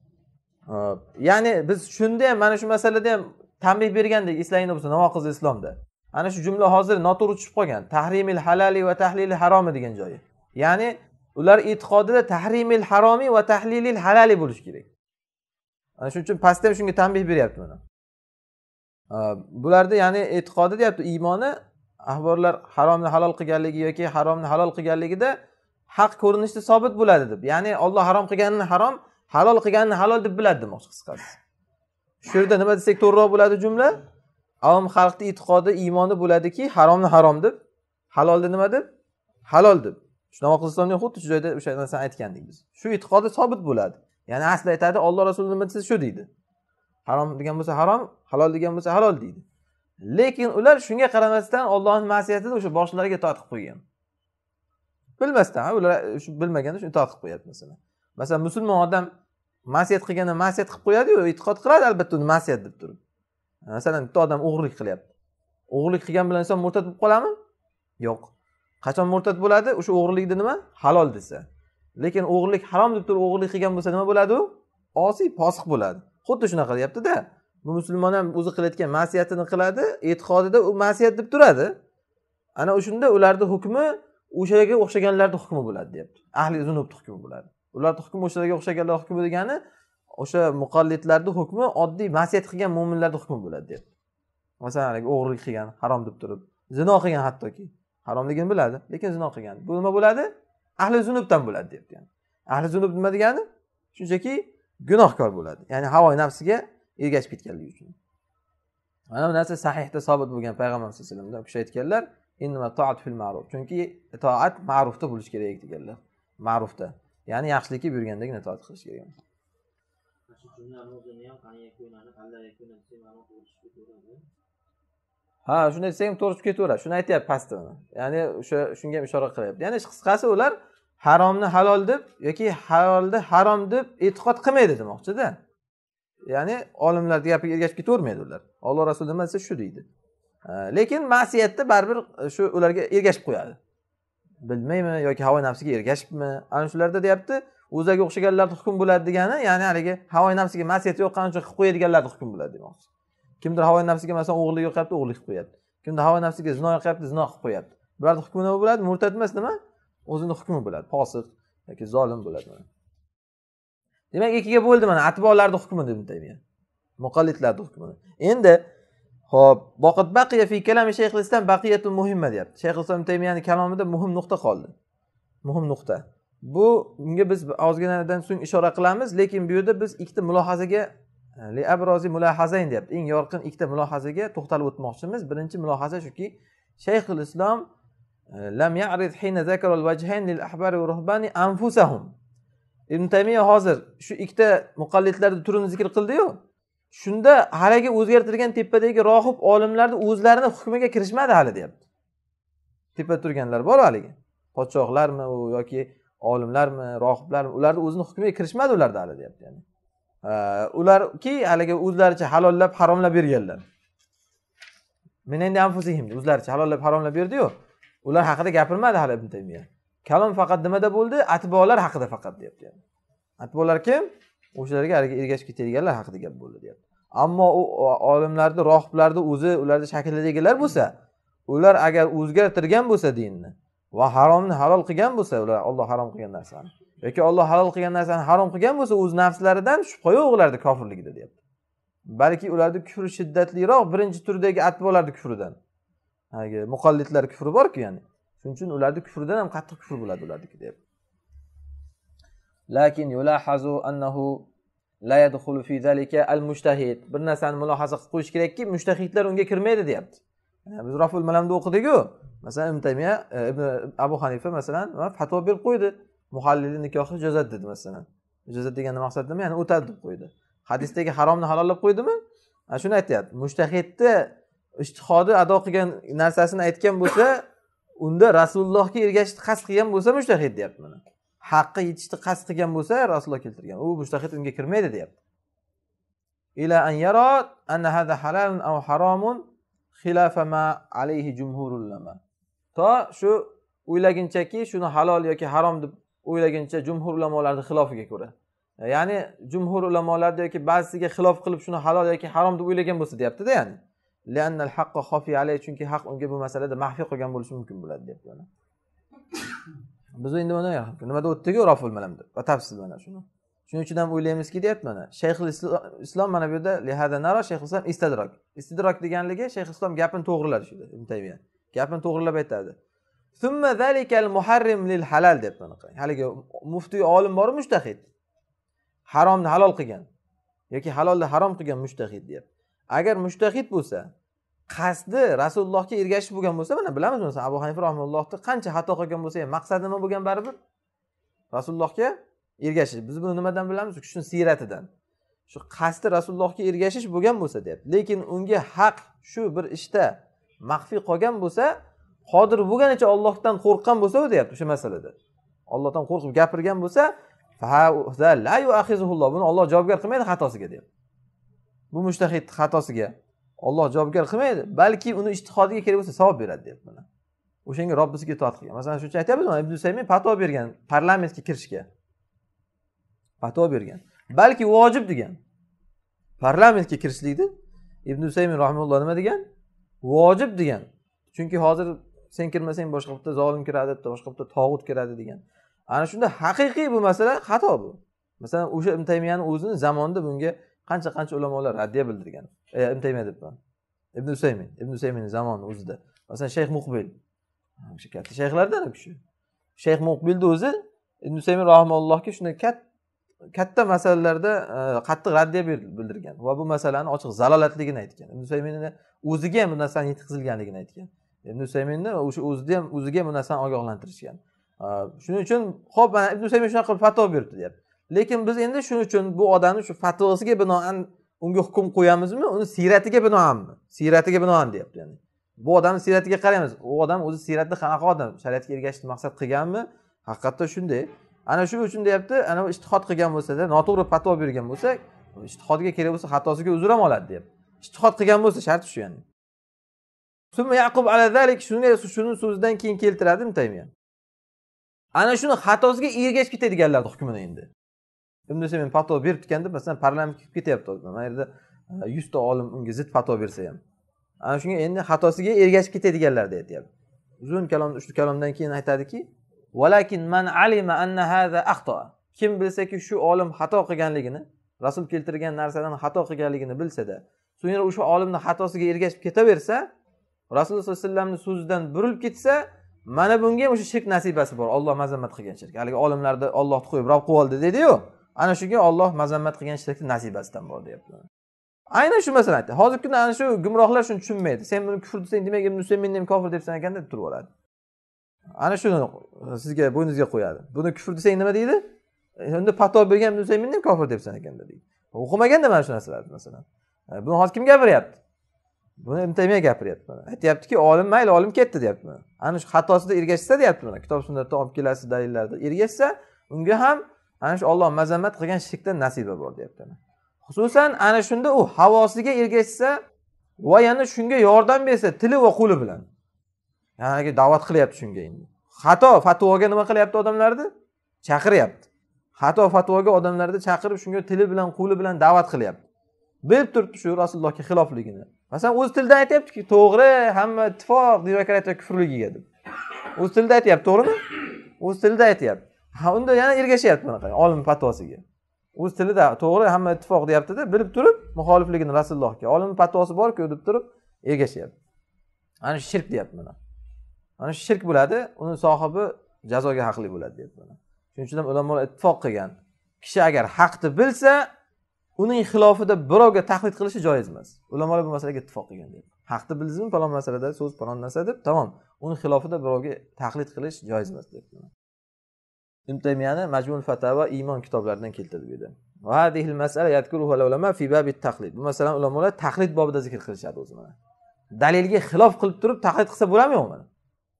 Ya'ni biz shunda ham mana shu masalada ham tanbih bergandik, eslanglar bo'lsa, Navoqiz islomda. Ana shu jumla hozir noto'g'ri tushib qolgan. Tahrimil halali va tahlilil haromi degan joyi. Ya'ni ular e'tiqodida tahrimil haromi va tahlilil halali bo'lish kerak. Ana shuning uchun pastda ham shunga tanbih beryapti mana. Bularda ya'ni e'tiqodi deyapti, iymoni ahborlar haromni halol qilganligi yoki haromni halol qilganligida haq ko'rinishda sobit bo'ladi deb. Ya'ni Alloh harom qilganini harom, halol qilganini halol deb biladi demoqchi qisqasi. Shu yerda nima desak to'g'riroq bo'ladi jumla? Avom xalqning e'tiqodi, iymoni bo'ladiki, haromni harom deb, halolni nima deb? Halol deb. Shu namoz islomning xuddi shu joyda o'sha narsani aytgandik biz. Shu e'tiqodi sobit bo'ladi. Ya'ni asli aytadi, Alloh Rasuli nima desa shu deydi. Harom degan bo'lsa harom, halol degan bo'lsa halol deydi. Lekin ular shunga qaramasdan Allohning ma'siyatini o'sha boshlariga itoat qilib qo'ygan. Bilmasdan, ular shu bilmaganda shuni itoat qilib qo'yadi masalan. Masalan, musulmon odam ma'siyat qilganda ma'siyat qilib qo'yadi-yu, e'tiqod qiladi albatta uni ma'siyat deb turib. Masalan, bitta odam o'g'rilik qilyapti. O'g'rilik qilgan bilan inson murtad bo'lib qoladimi? Yo'q. Qachon murtad bo'ladi? O'sha o'g'rilikni nima? Halol desa. Lekin o'g'rilik harom deb turib o'g'rilik qilgan bo'lsa nima bo'ladi u? Osiy, posiq bo'ladi. Xuddi shunaqa deyapti-da. Bu musulmon ham o'zi qilayotgan ma'siyatini qiladi, e'tiqodida u ma'siyat deb turadi. Ana o'shunda ularning hukmi o'shaga o'xshaganlarning hukmi bo'ladi, deyapti. Ahli zunubning hukmi bo'ladi. Ularning hukmi o'shalarga o'xshaganlar hukmi degani o'sha muqallidlarning hukmi oddiy ma'siyat qilgan mu'minlarning hukmi bo'ladi, deyapti. Masalan, o'g'rilik qilgan harom deb turib, zino qilgan hattoki haromligini biladi, lekin zino qilgan. Bu nima bo'ladi? Ahli zunubdan bo'ladi, deyapti. Yani ahli zunub nima degani? Shunchaki gunohkor bo'ladi. Ya'ni havoy nafsiga ergashib ketganligi uchun. Mana bu narsa sahihda sabit bo'lgan payg'ambar sollallohu alayhi vasallamdan o'sha aytganlar, inna ta'at fil ma'ruf. Chunki itoat ma'rufda bo'lish kerak deganlar. Ma'rufda. Ya'ni yaxshilikka buyurgandagina itoat qilish kerak. Ha, shuni aytsam ham to'g'ri ketaveradi. Shuni aytyapti pastda. Ya'ni o'sha shunga ham ishora qilyapti. Ya'ni qisqasi ular haromni halol deb yoki halolni harom deb e'tiqod qilmaydi demoqchi-da. Ya'ni olimlar gapiga ergashib ketavermaydi ular. Alloh Rasuli nima desa shu deydi. Lekin ma'siyatda baribir shu ularga ergashib qo'yadi. Bilmaymi yoki havo nafsiga ergashibmi? Ana shularda deyapti, o'ziga o'xshaganlarning hukm bo'ladi degani, ya'ni haligi havo nafsiga ma'siyat yo'qqani uchun qilib qo'yadiganlarning hukm bo'ladi demoqchi. Kimdir havo nafsiga masalan o'g'irlik yo'qyapti, o'g'irlik qilib qo'yapti. Kimdir havo nafsiga zino yo'qyapti, zino qilib qo'yapti. Bularning hukmi nima bo'ladi? Murtad emas nima? O'zining hukmi bo'ladi. Fosiq yoki zolim bo'ladi. Demak, ikkiga bo'ldi mana atbolarning hukmi deb aytaymi. Muqallidlarning hukmi. Endi hop, vaqt baqiya fi kalami Shayx al-Islam baqiyatun muhimma deyapti. Shayx al-Islam Taymiyaning kalomida muhim nuqta qoldi. Muhim nuqta. Bu bunga biz ozginadan so'ng ishora qilamiz, lekin bu yerda biz ikkita mulohazaga li abrozi mulohazayn deyapti. Eng yorqin ikkita mulohazaga to'xtalib o'tmoqchimiz. Birinchi mulohaza shuki, Shayx al-Islam lam ya'rid hina zakara al-wajhayn lil ahbari va ruhbani anfusahum. Ibn Taymiya hozir shu ikkita muqallidlarning turini zikr qildi-yu. Shunda haligi o'zgartirgan tepadagi rohib olimlarning o'zlarini hukmiga kirishmadi hali deyapti. Tepada turganlar bor haligi. Podshohlarmi yoki olimlarmi, rohiblarmi, ularning o'zining hukmiga kirishmadi ularda hali deyapti, ya'ni. Ularki haligi o'zlaricha halollab, haromlab berganlar. Men endi anfusihim o'zlaricha halollab, haromlab berdi-yu. Ular haqida gapirmadi hali Ibn Taymiya. Kalom faqat nimada bo'ldi? Atbolar haqida faqat deyapti, ya'ni. Atbolar kim? O'shalarga haligi ergashib ketadiganlar haqida gap bo'ldi deyapti. Ammo u olimlarning, rohiblarning o'zi, ularda shakldagi bo'lsa, ular agar o'zgartirgan bo'lsa dinni va haromni halol qilgan bo'lsa, ular Alloh harom qilgan narsani yoki Alloh halol qilgan narsani harom qilgan bo'lsa, o'z nafslaridan shubha yo'q ularda kofirligida deyapti. Balki ularning kufri shiddatliroq birinchi turdagi atbolarning kufridan. Hagi muqallidlar kufri bor-ku, ya'ni. Shuning uchun ularning kufridan ham qattiq kufr bo'ladi ulardiki deyapti. Lakin yulahazu annahu la yadkhulu fi zalika al-mujtahid. Bir narsani mulohaza qilib qo'yish kerakki, mujtahidlar unga kirmaydi deyapti. Yani biz Raful Malamda o'qidik-ku. Masalan, Ibn Taymiya, Ibn Abu Hanifa masalan fatvo berib qo'ydi. Muhallilni nikohi ijozat dedi masalan. Ijozat degan maqsad nima? Ya'ni o'tadi deb qo'ydi. Hadisdagi haromni halollab qo'ydimi? Ana shuni aytayapti. Mujtahidni ijtihodi ado qilgan narsasini aytgan bo'lsa, unda Rasulullohga ergashishni qasd qilgan bo'lsa mujtahid deyapti mana. Haqqa yetishni qasd qilgan bo'lsa Rasululloh keltirgan. U mujtahid unga kirmaydi deyapti. Ila an yara anna hada halalun aw haramun khilafa ma alayhi jumhurul ulama. To shu o'ylagunchaki shuni halol yoki harom deb o'ylaguncha jumhur ulamolarning xilofiga ko'ra. Ya'ni jumhur ulamolar yoki ba'zisiga xilof qilib shuni halol yoki harom deb o'ylagan bo'lsa deyapti-da, ya'ni. Li'anna al-haqqa khafi alayhi, chunki haq unga bu masalada maxfiy qolgan bo'lishi mumkin bo'ladi deyapti mana. Biz endi mana nimada o'tdik-ku Raful Malamda. Batafsil mana shuni. Shuning uchun ham o'ylaymizki deyapti mana. Shayxul Islom mana bu yerda lihada naro Shayxul Islom istidrok. Istidrok deganligi Shayxul Islom gapini to'g'riladi shu Ibn Taymiya. Gapini to'g'rilab aytadi. Summa zalikal muharrim lil halal deb mana qarang. Haligi muftiy olim bor mushtahid. Haromni halol qilgan yoki halolni harom qilgan mushtahid deb. Agar mushtahid bo'lsa, qasdi Rasulullohga ergashish bo'lgan bo'lsa, mana bilamiz masalan Abu Hanifa rahimahullohni qancha xato qilgan bo'lsa ham maqsadi nima bo'lgan baribir? Rasulullohga ergashish. Biz buni nimadan bilamiz? Shuni siratidan. Shu qasdi Rasulullohga ergashish bo'lgan bo'lsa deb. Lekin unga haq shu bir ishda maxfiy qolgan bo'lsa, qodir bo'lganicha Allohdan qo'rqgan bo'lsa, deyapti o'sha masalada. Allohdan qo'rqib gapirgan bo'lsa, fa la yu'akhizulloh. Buni Alloh javobgar qilmaydi xatosiga deb. Bu mushtahid xatosiga Alloh javobgar qilmaydi, balki uni ijtihodiga kerak bo'lsa savob beradi deb mana. O'shanga Robbisiga itoat qilgan. Masalan, shuncha aytamiz, Ibn Usaymin fatvo bergan parlamentga kirishga. Fatvo bergan. Balki vojib degan. Parlamentga kirishlikni Ibn Usaymin rahimahulloh nima degan? Vojib degan. Chunki hozir sen kirmasang boshqa bitta zolim kiradi, boshqa bitta tog'ut kiradi degan. Ana shunda haqiqiy bu masala xato bu. Masalan, o'sha Ibn Taymiyaning o'zining zamonida bunga qancha-qancha ulamolar raddiya bildirgan. E, Ibn Taymiya debman. Ibn Usaymin, Ibn Usaymin zamoni o'zida. Masalan, Shayx Muqbil. O'sha katta shayxlardan u kishi. Shayx Muqbilning o'zi Ibn Usaymin rahimahullohga shunday katta katta masalalarda qattiq raddiya bildirgan va bu masalani ochiq zalolatligini aytgan. Ibn Usayminning o'ziga ham bu narsani yetkazilganligini aytgan. Ibn Usayminni o'sha o'zida ham o'ziga ham bu narsani ogohlantirishgan. Shuning uchun xo'p, mana Ibn Usaymin shunaqa qilib fatvo berdi, deyapti. Lekin biz endi shuning uchun bu odamning shu fatvosiga binoan unga hukm qo'yamizmi, uni siratiga binoanmi? Siratiga binoan deyapti, ya'ni. Bu odamning siratiga qaraymiz. U odam o'zi siratda qanaqa odam, shariatga ergashishni maqsad qilganmi? Haqiqatda shunday. Ana shu uchun deyapti, ana ijtihod qilgan bo'lsa-da, noto'g'ri fatvo bergan bo'lsa, ijtihodiga kerak bo'lsa xatosiga uzr ham oladi, deyapti. Ijtihod qilgan bo'lsa sharti shu, ya'ni. Summa yaqub ala zalik, shuni shuni so'zidan keyin keltiradi Ibn Taymiya. Ana shuni xatosiga ergashib ketadiganlar hukmini endi. Ibn Usaymin fatvo berib ketganda, masalan, parlamentga ketyapti. Mana yerda yuz ta olim unga zid fatvo bersa ham. Ana shunga endi xatosiga ergashib ketadiganlar deyapti. Uzun kalom, ushbu kalomdan keyin aytadiki, "Walakin man alima anna hadha akhta." Kim bilsaki shu olim xato qilganligini, Rasul keltirgan narsadan xato qilganligini bilsa-da, so'ngra o'sha olimning xatosiga ergashib ketaversa, Rasululloh sollallohu alayhi vasallamning so'zidan burilib ketsa, mana bunga o'sha shirk nasibasi bor. Alloh mazammat qilgan shirk. Haligi olimlarda Allohni qo'yib rob qilib oldi dedi-yu. Ana shunga Alloh mazammat qilgan shirkning nasibasidan bor deyapti. Aynan shu masalani aytdi. Hozirgi kunda ana shu gumrohlar shuni tushunmaydi. Sen buni kufr desang, demak Ibn Usaymin ham kofir deb sanaganda deb turib oladi. Ana shuni sizga bo'yningizga qo'yadi. Buni kufr desang nima deydi? Unda fatvo bergan Ibn Usaymin ham kofir deb sanaganda deydi. O'qimaganda mana shu narsalarni masalan. Buni hozir kim gapiryapti? Buni Ibn Taymiya gapiryapti. Aytayaptiki, olim mayli, olim ketdi deyapti. Ana shu xatosida ergashsa deyapti mana. Kitob sunnatdan olib kelasiz dalillarda ergashsa, unga ham ana shu Alloh mazammat qilgan shirkdan nasiba bor deyapti. Xususan ana shunda u havosiga ergashsa va yana shunga yordam bersa tili va qo'li bilan. Ya'ni da'vat qilyapti shunga endi. Xato fatvoga nima qilyapti odamlarni? Chaqiryapti. Xato fatvoga odamlarni chaqirib shunga tili bilan qo'li bilan da'vat qilyapti. Bilib turibdi shu Rasulullohga xilofligini. Masalan, o'z tilida aytayaptiki, to'g'ri, hamma ittifoq demokratiya kufrligiga deb. O'z tilida aytayapti, to'g'rimi? O'z tilida aytayapti. Ha, unda yana ergashyapti mana qarang, olim fatvosiga. O'z tilida to'g'ri, hamma ittifoq deyapti-da, bilib turib muxolifligini Rasulullohga, olim fatvosi bor-ku deb turib ergashyapti. Ana shu shirk deyapti mana. Ana shu shirk bo'ladi, uni sohibi jazoga haqli bo'ladi deyapti mana. Shuning uchun ham ulamolar ittifoq qilgan. Kishi agar haqni bilsa, uning xilofida birovga taqlid qilishi joiz emas. Ulamolar bu masalaga ittifoq qilgan deydi. Haqni bildingizmi, falon masalada so'z falon narsa deb, tamom. Uning xilofida birovga taqlid qilish joiz emas deydi. Ibn Taymiyani Majmu'ul Fatawa iymon kitoblaridan keltirib edi. Va hadhihi masala yadkuruha ulama fi babit taqlid. Bu masalani ulamolar taqlid bobida zikr qilishadi o'zi mana. Dalilga xilof qilib turib taqlid qilsa bo'ladimi yo'qmi mana?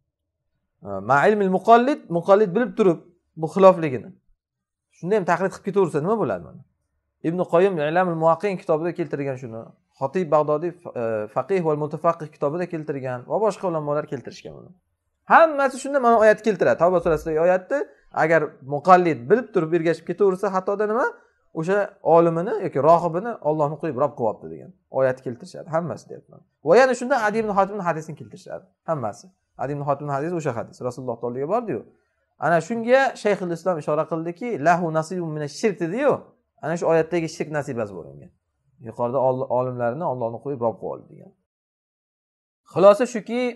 Ma ilmil muqallid, muqallid bilib turib bu xilofligini. Shunda ham taqlid qilib ketaversa nima bo'ladi mana? Ibn Qoyyim I'lamul Muwaqqi'in kitobida keltirgan shuni. Xotib Bag'dodiy Faqih va Mutafaqqih kitobida keltirgan va boshqa ulamolar keltirishgan buni. Hammasi shunda mana oyat keltiradi. Tavba surasidagi oyatni agar muqallid bilib turib ergashib ketaversa, hattoda nima? O'sha olimini yoki rohibini Allohni qo'yib rob qilyapti degan oyat keltirishadi. Hammasi deyapman. Va yana shunda Adi ibn Hotimning hadisini keltirishadi. Hammasi. Adi ibn Hotimning hadisi o'sha hadis. Rasululloh taoliga bordi-yu. Ana shunga Shayxul Islom ishora qildiki, lahu nasibun minash-shirk dedi-yu. Ana shu oyatdagi shirk nasibasi bo'lgan. Yuqorida olimlarni Allohni qo'yib rob qilib degan. Xulosa shuki,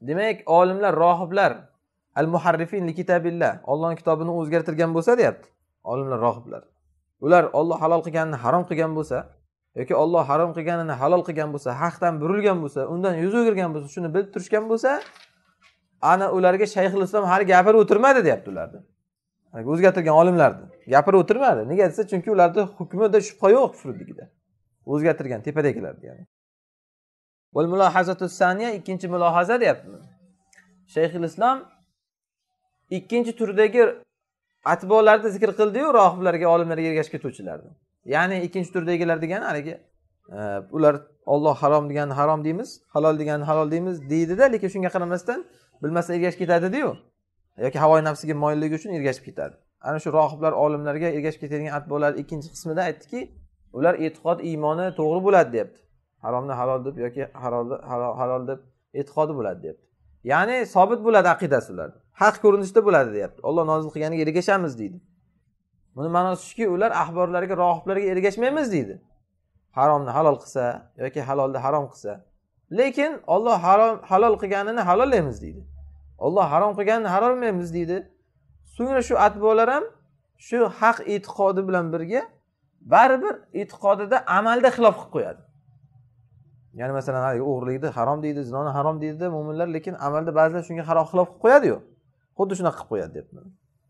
demak olimlar, rohiblar al-muharrifin li kitabillah, Allohning kitobini o'zgartirgan bo'lsa deyapti. Olimlar, rohiblar. Ular Alloh halol qilganini harom qilgan bo'lsa yoki Alloh harom qilganini halol qilgan bo'lsa, haqdan burilgan bo'lsa, undan yuz o'girgan bo'lsa, shuni bilib turishgan bo'lsa, ana ularga Shayxul Islom hali gapirib o'tirmadi deyapti ularni. Hani o'zgartirgan olimlarni gapirib o'tirmadi. Nega desa, chunki ularda hukmida shubha yo'q kufrligida. O'zgartirgan tepadagilar ya'ni. Wal mulohazatu saniya, ikkinchi mulohaza deyapti. Shayxul Islom ikkinchi turdagi atbolarni zikr qildi-yu, rohiblarga, olimlarga ergashib ketuvchilarni. Ya'ni ikkinchi turdagilar degani haligi ular Alloh harom deganni harom deymiz, halol deganni halol deymiz deydi-da, lekin shunga qaramasdan bilmasa ergashib ketadi-yu. Yoki havoyi nafsiga moyilligi uchun ergashib ketadi. Ana shu rohiblar, olimlarga ergashib ketadigan atbolar ikkinchi qismida aytdiki, ular e'tiqod, iymoni to'g'ri bo'ladi deyapti. Haromni halol deb yoki halolni halol deb e'tiqodi bo'ladi deyapti. Ya'ni sobit bo'ladi aqidasi ularda. Haq ko'rinishda bo'ladi deyapti. Alloh nozil qilganiga ergashamiz deydi. Buni ma'nosi shuki, ular ahborlarga, rohiblarga ergashmaymiz deydi. Haromni halol qilsa yoki halolni harom qilsa, lekin Alloh harom halol qilganini halollaymiz deydi. Alloh harom qilganini haromlaymiz deydi. So'ngra shu atbolar ham shu haq e'tiqodi bilan birga baribir e'tiqodida amalda xilof qilib qo'yadi. Ya'ni masalan, hali o'g'rilikni harom deydi, zinoni harom deydi mo'minlar, lekin amalda ba'zilar shunga xilof qilib qo'yadi-yu. Xuddi shunaqa qilib qo'yadi deyapman.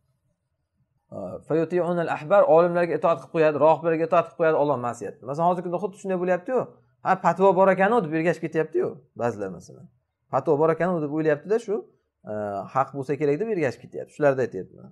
Fayuti'un al-ahbar, olimlarga itoat qilib qo'yadi, rohiblarga itoat qilib qo'yadi Alloh ma'siyatni. Masalan, hozirgi kunda xuddi shunday bo'lyapti-yu. Ha, fatvo bor ekan-ku deb ergashib ketyapti-yu, ba'zilar masalan. Fatvo bor ekan-ku deb o'ylayapti-da, shu haq bo'lsa kerak deb ergashib ketyapti. Shularda aytayapman.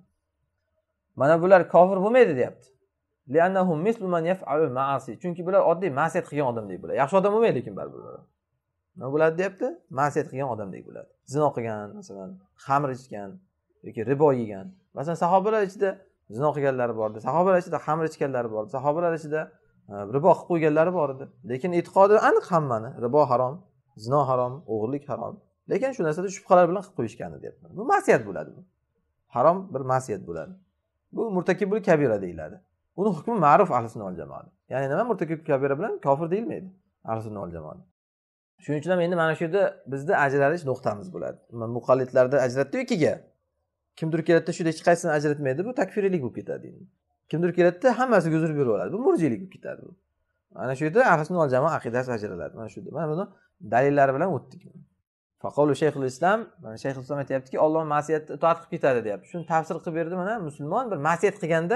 Mana bular kofir bo'lmaydi deyapti. Li'annahum mislu man yaf'alu al-ma'asi. Chunki bular oddiy ma'siyat qilgan odamdek bo'ladi. Yaxshi odam bo'lmaydi, lekin baribir ular. Nima bo'ladi deyapti? Ma'siyat qilgan odamdek bo'ladi. Zino qilgan, masalan, xamr ichgan yoki ribo yegan. Masalan, sahobalar ichida zino qilganlari bor edi. Sahobalar ichida xamr ichganlari bor edi. Sahobalar ichida ribo qilib qo'yganlari bor edi. Lekin e'tiqodi aniq hammani. Ribo harom, zino harom, o'g'irlik harom. Lekin shu narsada shubhalar bilan qilib qo'yishgandi deyapman. Bu ma'siyat bo'ladi bu. Harom bir ma'siyat bo'ladi. Bu murtakibul kabira deyiladi. Uni hukmi ma'ruf ahli sunnah val jamoat. Ya'ni nima, murtakib kabira bilan kofir deyilmaydi ahli sunnah val jamoat. Shuning uchun ham endi mana shu yerda bizda ajratish nuqtamiz bo'ladi. Muqallidlarda ajratdi ikkiga. Kimdir keladida shunda hech qaysini ajratmaydi, bu takfiriylik bo'lib ketadi endi. Kimdir keladida hammasiga uzr berib oladi. Bu murjiylik bo'lib ketadi bu. Mana shu yerda ahli sunnah val jamoat aqidasi ajraladi. Mana shu yerda. Mana buni dalillari bilan o'tdik. Faqolu Shayxul Islom, mana Shayxul Islom aytayaptiki, Alloh ma'siyatni itoat qilib ketadi deyapti. Shuni tafsir qilib berdi. Mana musulmon bir ma'siyat qilganda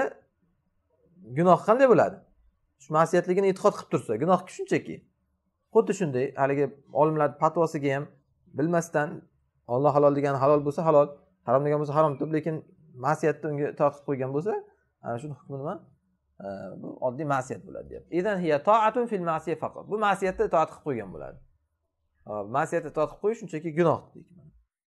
gunoh qanday bo'ladi? Shu ma'siyatligini e'tiqod qilib tursa, gunoh shunchaki. Xuddi shunday, haligi olimlar fatvosiga ham bilmasdan Alloh halol degani halol bo'lsa halol, harom degan bo'lsa harom deb, lekin ma'siyatni unga itoat qilib qo'ygan bo'lsa, ana shu hukmi nima? Bu oddiy ma'siyat bo'ladi deyapti. Idan hiya ta'atun fil ma'siyah faqat. Bu ma'siyatni itoat qilib qo'ygan bo'ladi. Ma'siyatni itoat qilib qo'yish shunchaki gunoh deydi.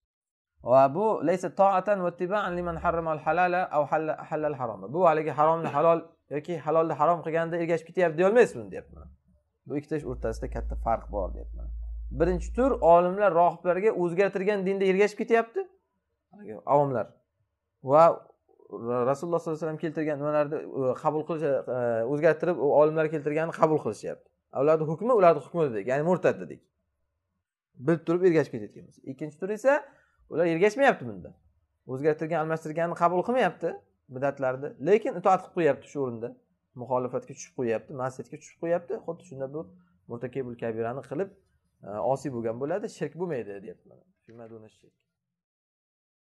Va bu laysa ta'atan va ittiba'an liman harrama al-halala aw halal haroma. Bu haligi haromni halol yoki halolni harom qilganda ergashib ketyapti deya olmaysiz buni deyapman. Bu ikkita ish o'rtasida katta farq bor deyapman. Birinchi tur olimlar rohiblarga o'zgartirgan dinda ergashib ketyapti. Avomlar va Rasululloh sollallohu alayhi vasallam keltirgan nimalarni qabul qilish, o'zgartirib olimlar keltirganini qabul qilishyapti. Ularning hukmi ularning hukmi dedik, ya'ni murtad dedik. Bilib turib ergashib ketayotganmiz. Ikkinchi tur esa ular ergashmayapti bunda. O'zgartirgan, almashtirganni qabul qilmayapti bidatlarni, lekin itoat qilib qo'yapti shu o'rinda. Muxolifatga tushib qo'yapti, ma'siyatga tushib qo'yapti. Xuddi shunda bu murtakibul kabirani qilib osiy bo'lgan bo'ladi, shirk bo'lmaydi deyapman.